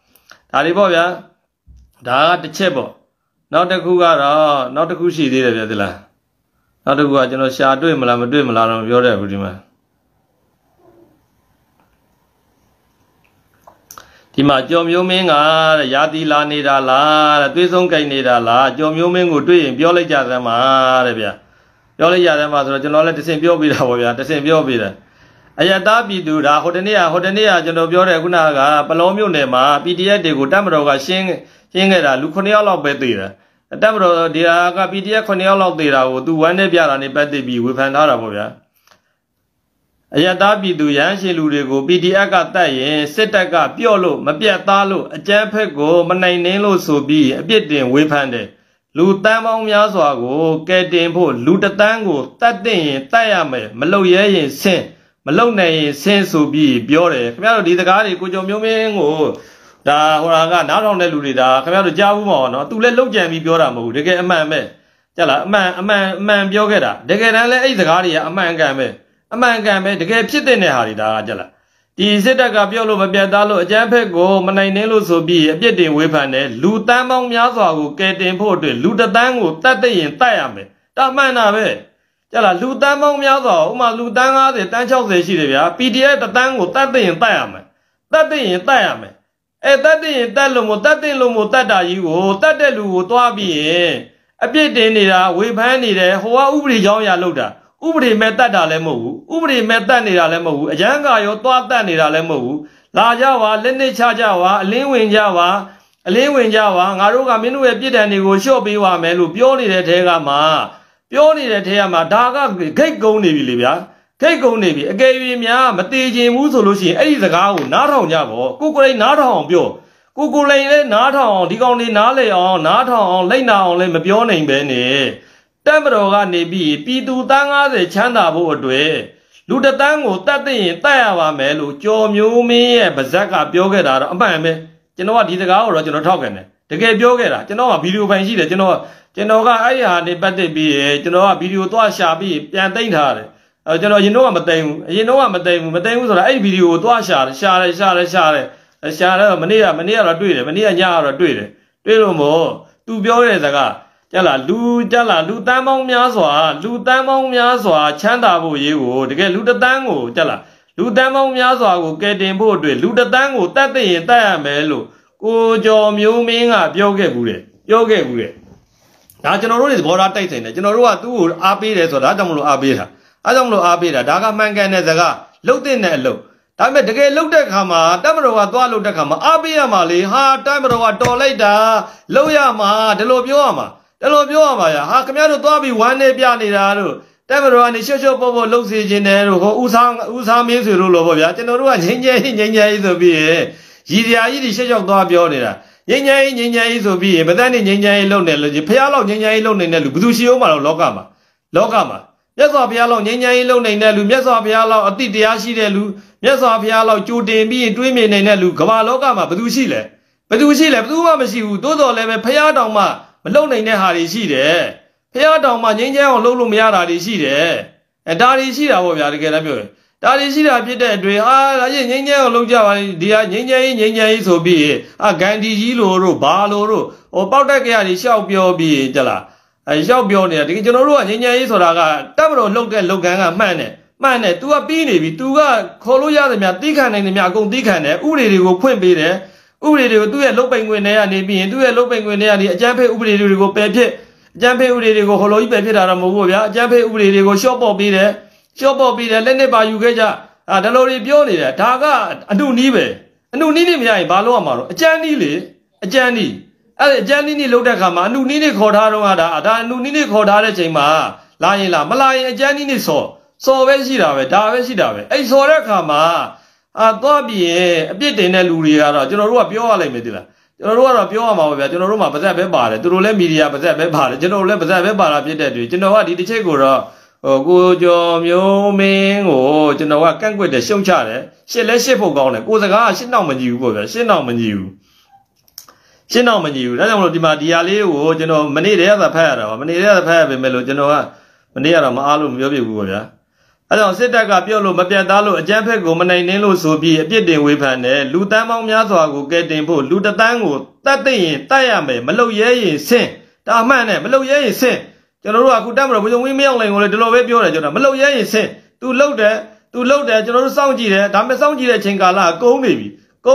S2: ဒါတွေပေါ့ဗျာဒါကတစ်ချက်ပေါ့နောက်တစ်ခုကတော့နောက်တစ်ခုရှိသေးတယ်ဗျာဒီလားနောက်တစ်ခုကကျွန်တော်ရှာတွေ့မလားမတွေ့မလားတော့ပြောတယ်ဘူးဒီမှာဒီမှာကြော်မျိုးမင်းကရာသီလာနေတာလားတဲ့သွေးဆုံးကြိုက်နေတာလားကြော်မျိုးမင်းကိုတွေ့ရင်ပြောလိုက်ကြသမှာတဲ့ဗျာပြောလိုက်ကြသမှာဆိုတော့ကျွန်တော်လည်းတစင်ပြောပြတာပေါ့ဗျာတစင်ပြောပြတယ်အယတာပြည်သူဒါဟိုတနေ့ကကျွန်တော်ပြောတဲ့ခုနကပလောမျိုးနယ်မှာ PDF တွေကိုတပ်မတော်ကရှင်းခဲ့တာလူ9ယောက်လောက်ပဲသေးတယ်တပ်မတော်ဒီဟာက PDF 9ယောက်လောက်သေးတာကိုသူဝမ်းနဲ့ပြတာနေပတ်သက်ပြီးဝေဖန်ထားတာပေါ့ဗျာအယတာပြည်သူရဟန်းရှင်လူတွေကို PDF ကတတ်ရင်စစ်တပ်ကပြော့လို့မပြတ်သားလို့အကြမ်းဖက်ကိုမနိုင်နှင်းလို့ဆိုပြီးအပြစ်တင်ဝေဖန်တယ်လူတန်းပေါင်းများစွာကိုကဲတင်ဖို့လူတသန်းကိုတတ်တင်ရင်တတ်ရမယ်မလုပ်ရဲရင်ဆင်းမလုံနိုင်ရင်ဆင်းဆိုပြီးပြောတယ်ခင်ဗျားတို့ဒီစကားတွေကိုကြော်မျိုးမင်းကိုဒါဟိုကနားထောင်တဲ့လူတွေဒါခင်ဗျားတို့ကြားဘူးမဟုတ်နော်သူလည်းလုံကြံပြီးပြောတာမဟုတ်ဘူးတကယ်အမှန်ပဲကြက်လားအမှန်ပြောခဲ့တာတကယ်တမ်းလည်းအဲ့ဒီစကားတွေကအမှန်ကန်ပဲတကယ်ဖြစ်တဲ့နေဟာတွေဒါကကြက်လားဒီစစ်တပ်ကပြောလို့မပြတ်သားလို့အကြမ်းဖက်ကိုမနိုင်နှင်းလို့ဆိုပြီးအပြစ်တင်ဝေဖန်တယ်လူတန်းပေါင်းများစွာကိုကယ်တင်ဖို့အတွက်လူတသန်းကိုတတ်သိရင်တတ်ရမယ်ဒါမှန်တာပဲကြလားလူတန်းပေါင်းများစွာဥမာလူတန်း50တန်း60ရှိတယ်ဗျာ PDF တသန်းကိုတတ်သိရင်တတ်ရမယ်တတ်သိရင်တတ်ရမယ်တတ်သိရင်တတ်လို့မို့တတ်သိလို့မို့တတ်တာကြီးကိုတတ်တဲ့လူကိုတွားပြီးရင်အပြစ်တင်နေတာဝေဖန်နေတယ်ဟိုကဥပဒေကြောင်းအရာလုပ်တာဥပဒေမဲ့တတ်တာလည်းမဟုတ်ဘူးဥပဒေမဲ့တတ်နေတာလည်းမဟုတ်ဘူးအရန်ကရောတွားတတ်နေတာလည်းမဟုတ်ဘူးလာကြပါလက်နဲ့ချကြပါအလင်းဝင်ကြပါငါတို့ကမင်းတို့ရဲ့ပြစ်ဒဏ်တွေကိုလျှော့ပေးပါမယ်လို့ပြောနေတဲ့ထဲကမှဒါကဂိတ်ကုန်းနေပြီလေဗျာဂိတ်ကုန်းနေပြီအကယ်၍များမတေချင်ဘူးဆိုလို့ရှိရင်အဲ့ဒီစကားကိုနားထောင်ကြပေါ့ကိုယ်နားထောင်အောင်ပြောကိုယ်လည်းနားထောင်အောင်ဒီကောင်လေးနားလေအောင်နားထောင်အောင်လိုက်နာအောင်လည်းမပြောနိုင်ပဲနဲ့တပ်မတော်ကနေပြီးပြည်သူတန်း90ချမ်းသာဖို့အတွက်လူတသန်းကိုတတ်သိရင်တတ်ရပါမယ်လို့ကြော်မျိုးမင်းရဲ့ပါဇက်ကပြောခဲ့တာတော့အမှန်ပဲကျွန်တော်ကဒီစကားကိုတော့ကျွန်တော်ထောက်ခံတယ်တကယ်ပြောခဲ့တာကျွန်တော်ကဗီဒီယိုဖိုင်ရှိတယ်ကျွန်တော်ကအဲ့ဒီဟာနေပတ်သက်ပြီးကျွန်တော်ကဗီဒီယိုသွားရှာပြီးပြန်သိမ်းထားတယ်ကျွန်တော်ရင်တော့မသိဘူးဆိုတာအဲ့ဒီဗီဒီယိုကိုသွားရှာတယ်မနေ့ကတော့တွေ့တယ်မနေ့ကညကတော့တွေ့လို့မို့သူပြောတဲ့စကားကြလားလူတန်းပေါင်းများစွာချမ်းသာဖို့ရေးကိုတကယ်လူတသန်းကိုကြလားလူတန်းပေါင်းများစွာကိုကယ်တင်ဖို့အတွက်လူတသန်းကိုတတ်သိရင်တတ်ရမယ်လို့ကိုကျော်မျိုးမင်းကပြောခဲ့ဘူးတဲ့ဒါကျွန်တော်တို့တွေသဘောထားတိုက်ဆိုင်တယ်ကျွန်တော်တို့ကသူ့ကိုအားပေးတယ်ဆိုတာဒါကြောင့်မလို့အားပေးတာဒါကမှန်ကန်တဲ့စကားလှုပ်တဲ့အလုပ်ဒါပေမဲ့တကယ်လှုပ်တဲ့ခါမှာတပ်မတော်ကသွားလှုပ်တဲ့ခါမှာအားပေးရမှာလေဟာတပ်မတော်ကတော်လိုက်တာလှုပ်ရမှာဒီလိုပြောရမှာရဟာခင်ဗျားတို့သွားပြီးဝမ်းနေပြနေတာတို့တပ်မတော်ကနေရှေ့ပေါ့လှုပ်စေခြင်းတယ်တို့ဟောဦးစားမင်းဆွေတို့လို့ပေါ့ဗျာကျွန်တော်တို့ကငိမ့်ကြဲဆိုပြီးရည်စရာကြီးတွေရှေ့သွားပြောနေတာငိမ့်ကြဲဆိုပြီးဗဒန်းနေငိမ့်ကြဲလှုပ်နေလို့ဖះလောက်ငိမ့်ကြဲလှုပ်နေတဲ့လူဘယ်သူရှိအောင်မလို့လောကမှာမြတ်စွာဘုရားလောက်ငြိမ်းချမ်းရေးလုပ်နိုင်တဲ့လူမြတ်စွာဘုရားလောက်အတိတရားရှိတဲ့လူမြတ်စွာဘုရားလောက်ကြိုတင်ပြီးတွေးမြင်နိုင်တဲ့လူကမ္ဘာလောကမှာဘယ်သူရှိလဲဘယ်သူမှမရှိဘူးသို့တော်လည်းပဲဘုရားတောင်မှမလုံနိုင်တဲ့ဟာတွေရှိတယ်ဘုရားတောင်မှငြိမ်းချမ်းအောင်လုပ်လို့မရတာတွေရှိတယ်ဒါတွေရှိတာပေါ့ဗျာတကယ်တမ်းပြောရင်ဒါတွေရှိတာဖြစ်တဲ့အတွက်ဒါကြီးငြိမ်းချမ်းအောင်လုပ်ကြပါလေဒီဟာငြိမ်းချမ်းရေးဆိုပြီးဂန္ဒီကြီးလိုတို့ဘာလိုတို့ပေါက်တက်ကြရတွေရှောက်ပြောပြီးကြလားရောက်ပြောနေတာဒီကျွန်တော်တို့ကငြိမ်းချမ်းရေးဆိုတာကတပ်မတော်လှုပ်တဲ့လုပ်ကမ်းကမှန်တယ် तू ကပြီးနေပြီ तू ကခေါ်လို့ရသမျှတီးခံနိုင်သမျှအကုန်တီးခံတယ်ဥပဒေတွေကိုဖွင့်ပေးတယ်ဥပဒေတွေကိုသူ့ရဲ့လုပ်ပိုင်ခွင့်တွေကနေပြီးရင်သူ့ရဲ့လုပ်ပိုင်ခွင့်တွေကနေအကြမ်းဖက်ဥပဒေတွေကိုပယ်ဖြစ်အကြမ်းဖက်ဥပဒေတွေကိုဟောလို့ကြီးပယ်ဖြစ်တာတော့မဟုတ်ဘူးဗျာအကြမ်းဖက်ဥပဒေတွေကိုရှော့ပေါ့ပေးတယ်လက်နဲ့ပါယူခဲ့ကြဒါလိုတွေပြောနေတယ်ဒါကအနုနီးပဲအနုနီးနေမရရင်ဘာလို့ရမှာတော့အကြမ်းနီးလေအကြမ်းနီးအဲ့အကြမ်းနီးလှုပ်တဲ့ခါမှာအနုနီးနေခေါ်ထားတော့ဒါအနုနီးနေခေါ်ထားတဲ့ချိန်မှာလာရင်မလာရင်အကြမ်းနီးနေစော်ပဲရှိတာပဲဒါပဲရှိတာပဲအဲ့စော်တဲ့ခါမှာသွားပြီးရင်အပြစ်တင်တဲ့လူတွေကတော့ကျွန်တော်တို့ကပြောရလိုက်မယ်တိလားကျွန်တော်တို့ကတော့ပြောရမှာပါဗျာကျွန်တော်တို့မှာပါဇက်ပဲပါတယ်သူတို့လည်းမီဒီယာပါဇက်ပဲပါတယ်ကျွန်တော်တို့လည်းပါဇက်ပဲပါတာဖြစ်တဲ့အတွက်ကျွန်တော်ကဒီတစ်ချက်ကိုတော့ကိုကျော်မျိုးမင်းကိုကျွန်တော်ကကန့်ကွက်တယ်ရှုံချတယ်ရှစ်လဲရှစ်ဖို့ကောင်းတယ်ကိုစကားကရှစ်နောက်မညီဘူးပေါ့ဗျာရှစ်နောက်မညီဘူးဒါကြောင့်မလို့ဒီမှာဒီဟာလေးကိုကျွန်တော်မနေ့တည်းကဖတ်ရတာပါမနေ့တည်းကဖတ်ရပေမဲ့လို့ကျွန်တော်ကမနေ့ကတော့မအားလို့မပြောပြဘူးပေါ့ဗျာအဲ့တော့စစ်တပ်ကပြောလို့မပြတ်သားလို့အကြမ်းဖက်ကိုမနိုင်နှင်းလို့ဆိုပြီးအပြစ်တင်ဝေဖန်တယ်လူတန်းပေါင်းများစွာကိုကဲတင်ဖို့လူတန်းကိုတတ်သိရင်တတ်ရမယ်မလုပ်ရဲရင်ဆင့်ဒါအမှန်နဲ့မလုပ်ရဲရင်ဆင့်ကျွန်တော်တို့ကအခုတက်မလို့ဘုံဝင်းမရောက်နိုင်ကိုလေဒီလိုပဲပြောတယ်ကျွန်တော်မလုပ်ရဲရင်ဆင့် तू လှုပ်တယ်ကျွန်တော်တို့စောင့်ကြည့်တယ်ဒါပေမဲ့စောင့်ကြည့်တဲ့အချိန်ကာလကကုန်းနေပြီ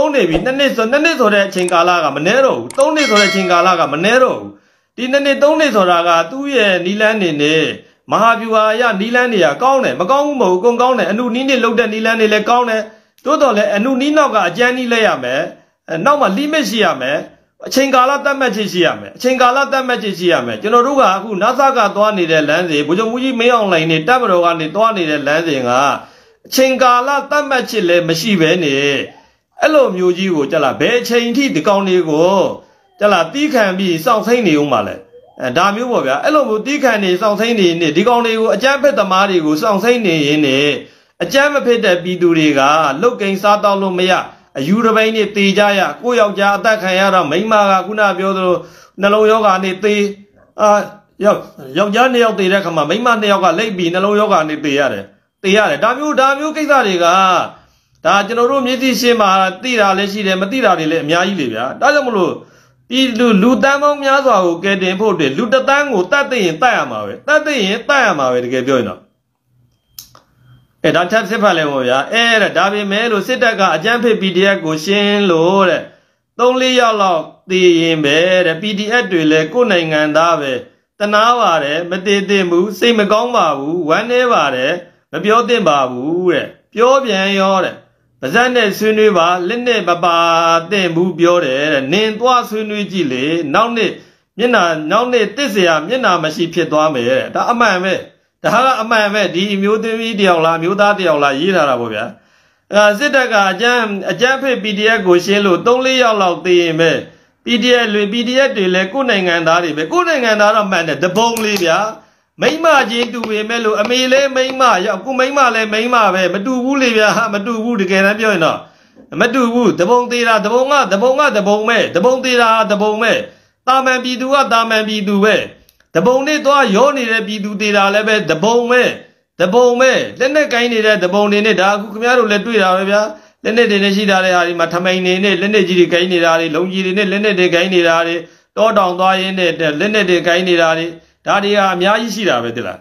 S2: 2နှစ်ဆိုတဲ့အချိန်ကာလကမနှဲတော့ဘူး3နှစ်ဆိုတဲ့အချိန်ကာလကမနှဲတော့ဘူးဒီ2နှစ်3နှစ်ဆိုတာကသူ့ရဲ့နီလန်းနေနဲ့မဟာဗျူဟာရနီလန်းတွေကကောင်းတယ်မကောင်းဘူးမဟုတ်ဘူးကောင်းတယ်အနုနီးနဲ့လှုပ်တဲ့နီလန်းတွေလည်းကောင်းတယ်တိုးတော်လည်းအနုနီးနောက်ကအကျန်းနီးလိုက်ရမယ်နောက်မှ limit ရှိရမယ်အချိန်ကာလတတ်မှတ်ချက်ရှိရမယ်အချိန်ကာလတတ်မှတ်ချက်ရှိရမယ်ကျွန်တော်တို့ကအခုနာဆာကသွားနေတဲ့လမ်းစဉ်ဗိုလ်ချုပ်မှုကြီးမင်းအောင်လှိုင်နဲ့တပ်မတော်ကနေသွားနေတဲ့လမ်းစဉ်ကအချိန်ကာလတတ်မှတ်ချက်လည်းမရှိဘဲနဲ့အဲ့လိုမျိုးကြီးကိုကြလားဘယ်အချိန်ထိဒီကောင်တွေကိုကြလားတီးခံပြီးစောင့်သိမ့်နေဦးမှာလဲဒါမျိုးပေါ့ဗျာအဲ့လိုမျိုးတီးခံနေစောင့်သိမ့်နေနေဒီကောင်တွေကိုအကြမ်းဖက်သမားတွေကိုစောင့်သိမ့်နေရင်းနဲ့အကြမ်းမဖက်တဲ့ပြည်သူတွေကလုတ်ကိန်းစားတောက်လို့မရအယူတစ်ပိုင်းနဲ့တေကြရကိုယောက်ျားအသက်ခံရတော့မိန်းမကခုနပြောသလိုနှလုံးယောဂါနဲ့တေယောက်ျား2ယောက်တေတဲ့ခါမှာမိန်းမ2ယောက်ကလိပ်ပြီးနှလုံးယောဂါနဲ့တေရတယ်ဒါမျိုးကိစ္စတွေကဒါကျွန်တော်တို့မျက်စိရှင်းမှာသိတာလည်းရှိတယ်မသိတာတွေလည်းအများကြီးလေဗျာဒါကြောင့်မလို့ပြည်လူတန်းပေါင်းများစွာကိုကယ်တင်ဖို့အတွက်လူတန်းကိုတတ်သိရင်တတ်ရမှာပဲတတ်သိရင်တတ်ရမှာပဲတကယ်ပြောရင်တော့ဒါထပ်စစ်ဖတ်လဲပေါ့ဗျာဒါပေမဲ့လို့စစ်တပ်ကအကြမ်းဖက် PDF ကိုရှင်းလို့တဲ့3-4ယောက်လောက်သိရင်ပဲတဲ့ PDF တွေလည်းကိုယ်နိုင်ငံသားပဲတနာပါတယ်မတည်သင့်ဘူးစိတ်မကောင်းပါဘူးဝမ်းနည်းပါတယ်မပြောသင့်ပါဘူးတဲ့ပြောပြန်ရောတဲ့ပါဇက်နဲ့ဆွေးနွေးပါလက်နဲ့မပါသင့်ဘူးပြောတယ်တဲ့နင်သွားဆွေးနွေးကြည့်လေနောက်နေ့တစ်เสียမျက်နှာမရှိဖြစ်သွားမယ်တဲ့ဒါအမှန်ပဲဒါကအမှန်ပဲဒီအမျိုးသမီးတယောက်လားမျိုးသားတယောက်လားရေးထားတာပေါ့ဗျာစစ်တပ်ကအကြမ်းဖက် PDF ကိုရှင်းလို့3-4ယောက်လောက်သိရင်ပဲ PDF တွေလည်းကိုယ်နိုင်ငံသားတွေပဲကိုယ်နိုင်ငံသားတော့မှန်တယ်တပုံလေးဗျာမိမချင်းတူပေမဲ့လို့အမေလည်းမိမရောက်ကိုမိမလည်းမိမပဲမတူဘူးလေဗျာမတူဘူးတကယ်တမ်းပြောရင်တော့မတူဘူးတပုံသေးတာတပုံပဲတပုံသေးတာတပုံပဲတာမန်ပြည်သူကတာမန်ပြည်သူပဲတပုံနဲ့သွားရောနေတဲ့ပြည်သူသေးတာလည်းပဲတပုံပဲလက်နဲ့ကိုင်းနေတဲ့တပုံတွေနဲ့ဒါအခုခင်ဗျားတို့လည်းတွေ့တာပဲဗျာလက်နဲ့တွေနဲ့ရှိတာတဲ့ဟာဒီမှာထမိန်နေနဲ့လက်နဲ့ကြီးတွေကိုင်းနေတာတွေလုံကြီးတွေနဲ့လက်နဲ့တွေကိုင်းနေတာတွေတောတောင်သွားရင်းနဲ့လက်နဲ့တွေကိုင်းနေတာတွေဒါတွေကအများကြီးရှိတာပဲတိလား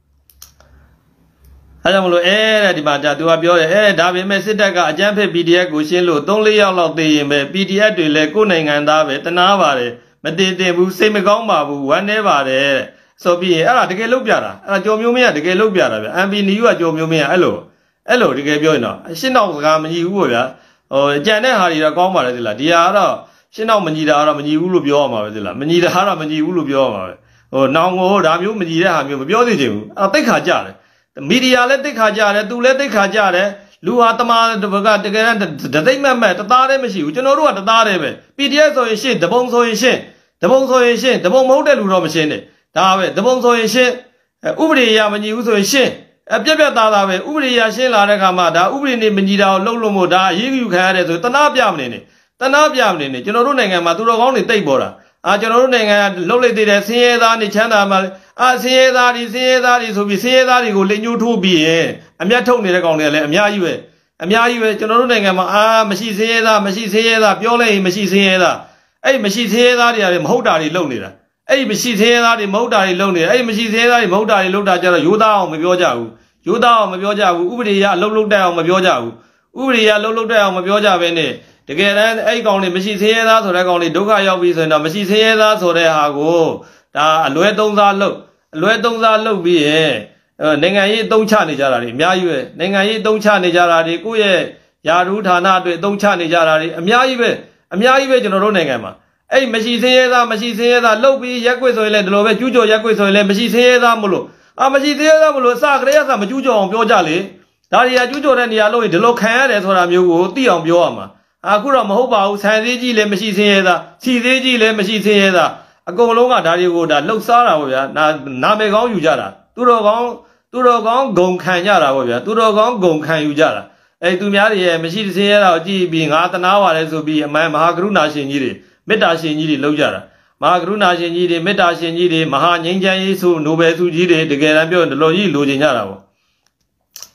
S2: အဲကြောင့်မလို့တဲ့ဒီမှာသူကပြောတယ်ဒါပေမဲ့စစ်တပ်ကအကြမ်းဖက် PDF ကိုရှင်းလို့3-4ယောက်လောက်သိရင်ပဲ PDF တွေလည်းကိုယ်နိုင်ငံသားပဲတနာပါတယ်မတည်တင်ဘူးစိတ်မကောင်းပါဘူးဝမ်းနည်းပါတယ်ဆိုပြီးရင်အဲ့ဒါတကယ်လုပ်ပြတာအဲ့ဒါကြော်မျိုးမင်းကတကယ်လုပ်ပြတာဗျ MB နီယူကကြော်မျိုးမင်းကအဲ့လိုတကယ်ပြောရင်တော့ရှင်းတော့စကားမညီဘူးပေါ့ဗျာကြံတဲ့ဟာတွေတော့ကောင်းပါလေတိလားဒီဟာကတော့ရှင်းတော့မညီတာကတော့မညီဘူးလို့ပြောရမှာပဲတိလားမညီတာကတော့မညီဘူးလို့ပြောရမှာပဲနောင်ကိုဒါမျိုးမညီတဲ့ဟာမျိုးမပြောသေးချင်ဘူးအဲ့တိတ်ခါကြတယ်မီဒီယာလည်းတိတ်ခါကြတယ်သူလည်းတိတ်ခါကြတယ်လူဟာတမန်ကတကယ်တမ်းတသိမ့်မဲ့တသားတည်းမရှိဘူးကျွန်တော်တို့ကတသားတည်းပဲ PDF ဆိုရင်ရှင်းတပုံဆိုရင်ရှင်းတပုံမဟုတ်တဲ့လူတော့မရှင်းနဲ့ဒါပဲတပုံဆိုရင်ရှင်းဥပဒေအရမညီဘူးဆိုရင်ရှင်းပြက်သားပဲဥပဒေအရရှင်းလာတဲ့ခါမှာဒါဥပဒေနဲ့မညီတာကိုလှုပ်လို့မို့ဒါအရေးယူခံရတယ်ဆိုတနာပြမနေနဲ့ကျွန်တော်တို့နိုင်ငံမှာသူတော်ကောင်းတွေတိတ်ပေါ်တာကျွန်တော်တို့နိုင်ငံကလှုပ်လိုက်သေးတယ်ဆင်းရဲသားနေချမ်းသာမှာဆင်းရဲသားတွေဆိုပြီးဆင်းရဲသားတွေကိုလက်ညှိုးထိုးပြီးရင်အမျက်ထုတ်နေတဲ့ကောင်တွေကလည်းအများကြီးပဲကျွန်တော်တို့နိုင်ငံမှာမရှိဆင်းရဲသားပြောလိုက်ရင်မရှိဆင်းရဲသားအဲ့မရှိဆင်းရဲသားတွေကလည်းမဟုတ်တာတွေလုပ်နေတာအဲ့မရှိဆင်းရဲသားတွေမဟုတ်တာတွေလုပ်နေတယ်အဲ့မရှိဆင်းရဲသားတွေမဟုတ်တာတွေလုပ်တာကြတော့ရိုးသားအောင်မပြောကြဘူးဥပဒေအရလှုပ်တက်အောင်မပြောကြဘူးဥပဒေအရလှုပ်တက်အောင်မပြောကြဘဲနဲ့တကယ်တမ်းအဲ့ကောင်တွေမရှိဆင်းရဲသားဆိုတဲ့ကောင်တွေဒုက္ခရောက်ပြီဆိုရင်တော့မရှိဆင်းရဲသားဆိုတဲ့ဟာကိုဒါအလွဲသုံးစားလုပ်ပြီးရင်နိုင်ငံရေးအသုံးချနေကြတာတွေအများကြီးပဲနိုင်ငံရေးအသုံးချနေကြတာတွေကိုယ့်ရဲ့ယာရုဌာနအတွက်အသုံးချနေကြတာတွေအများကြီးပဲကျွန်တော်တို့နိုင်ငံမှာအဲ့မရှိဆင်းရဲသားလှုပ်ပြီးရက်ွက်ဆိုရင်လည်းဒီလိုပဲကျူးကျော်ရက်ွက်ဆိုရင်လည်းမရှိဆင်းရဲသားမလို့မရှိဆင်းရဲသားမလို့အစကတည်းကမကျူးကျော်အောင်ပြောကြလေဒါတွေကကျူးကျော်တဲ့နေရာလို့ဒီလိုခံရတယ်ဆိုတာမျိုးကိုသိအောင်ပြောရမှာအခုတော့မဟုတ်ပါဘူးဆန်သေးကြီးလည်းမရှိဆင်းရဲသားစီသေးကြီးလည်းမရှိဆင်းရဲသားအကုန်လုံးကဒါတွေကိုဒါလှုပ်ရှားတာပေါ့ဗျာနာမည်ကောင်းယူကြတာသူတော်ကောင်းဂုံခံကြတာပေါ့ဗျာသူတော်ကောင်းဂုံခံယူကြတာအဲ့သူများတွေရဲ့မရှိဆင်းရဲတာကိုကြည့်ပြီးငါတနာပါတယ်ဆိုပြီးအမှန်မဟာကရုဏာရှင်ကြီးတွေမေတ္တာရှင်ကြီးတွေလှုပ်ကြတာမဟာကရုဏာရှင်ကြီးတွေမေတ္တာရှင်ကြီးတွေမဟာငြိမ်းချမ်းရေးဆိုနိုဘယ်ဆုကြီးတွေတကယ်တမ်းပြောရင်ဒီလိုကြီးလိုချင်ကြတာပေါ့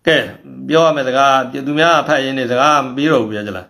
S2: Kẻ biểu mà cái tụi mình phải như này cái biểu bây giờ là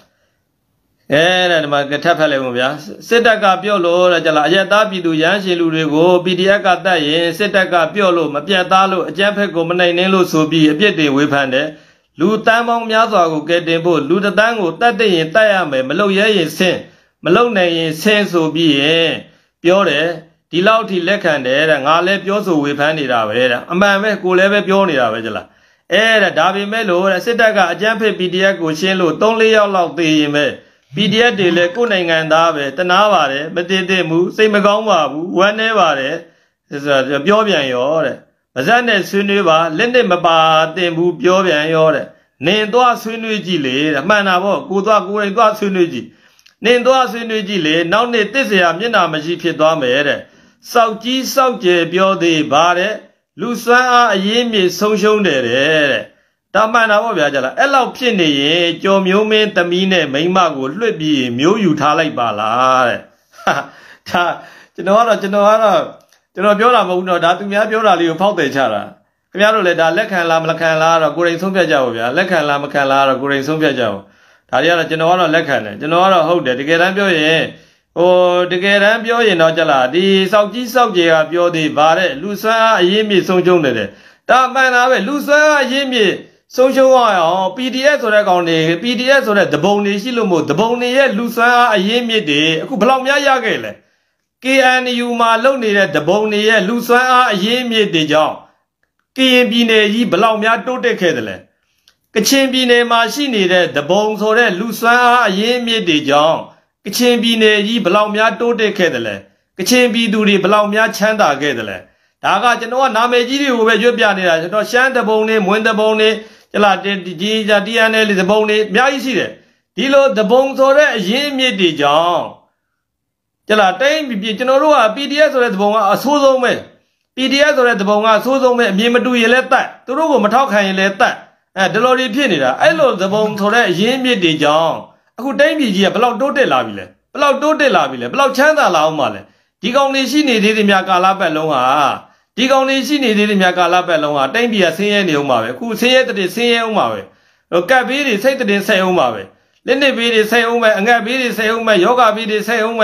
S2: này mà cái tháp phải làm bây giờ tất cả biểu lộ là giờ là giờ ta bị tụi dân sinh lưu đi go PDF cái ta yên tất cả biểu lộ mà bây ta lộ giờ phải có mình này nên lộ số bị bây giờ về phần đấy lưu tam mong nhớ rồi có cái tiền bộ lưu tam ngô ta đây hiện tại mà lâu giờ hiện sen mà lâu này hiện sen số bị biểu đấy đi lâu thì lấy khăn đấy là ngã lấy biểu số về phần đi ra vậy đó mà mấy cô lấy về biểu đi ra vậy chứ là là đặc biệt mấy lô là tất cả giờ phải PDF của sen lộ tông lấy ao lọc tiền mấy PDF thì là cô này ngàn ta về ta nói vào đấy mà tiền mu xây mà công vào quan này vào đấy rồi biểu biển yếu đấy mà giờ này suy nghĩ vào lên đây mà bà tiền mu biểu biển yếu đấy nên tôi suy nghĩ gì đấy mà nào bảo cô này tôi suy nghĩ gì nên tôi suy nghĩ gì đấy nào này tất cả những nào mà chỉ biết tôi mấy đấy sau khi biểu thì bà đấy lúc sáng yên mi sống sống đấy ta mà nào bảo bây giờ là lâu phiền này cho miêu men tâm ý này mấy mà của luyện bị miêu yu thà lại bà là ta cho nó biểu là một nó đã tụi mình biểu là liều pháo tệ chả là cái nhà rồi đã lấy khăn là rồi cô ấy sống phía giàu vậy lấy khăn là rồi cô ấy sống phía giàu thà đi là cho nó lấy khăn này cho nó là hậu để cái đám biểu gì cái đám biểu gì nó chả là đi sau khi biểu thì bà đấy lúc sáng yên mi sống sống đấy ta mà nào vậy lúc sáng yên mi sống sống PDF rồi đấy còn này PDF rồi đấy đập này xí luôn một đập này lúc sáng yên mi đấy cũng bao nhiêu giá cái này KNU mà lâu này đập này lúc sáng yên mi đấy cho KNB này gì bao nhiêu tốt đấy cái này cái KNB này mà xí này đập rồi đấy lúc sáng yên mi đấy cho cái KNB này gì bao nhiêu tốt đấy cái này cái KNB đủ đi bao nhiêu chán đã cái này đã cái cho nó nằm ở dưới của bây giờ bây giờ này cho sáng đập này muốn đập này chả là đi ra đi anh ấy đập này mấy gì đấy đi lo đập rồi đấy yên mi đấy cho chả là đây bị cho nó rồi PDF rồi đập số rồi mấy PDF rồi đập số rồi mấy miếng mà đuôi lấy tay tôi rồi mà tháo khai lấy tay đó là đi phiền này đó ấy lo đập rồi đấy yên mi đấy cho aku đây bị gì bao lâu để làm vậy bao lâu để làm vậy bao lâu chán ta làm mà này đi công ty xin này thì mình cả là phải luôn à đi công ty xin này thì mình cả là phải luôn à đây bị sinh nhật nhiều mà vậy khu sinh nhật thì sinh nhật mà vậy rồi cái bí thì sinh thì sinh mà vậy lên đây bí thì sinh mà nghe bí thì sinh mà yoga bí thì sinh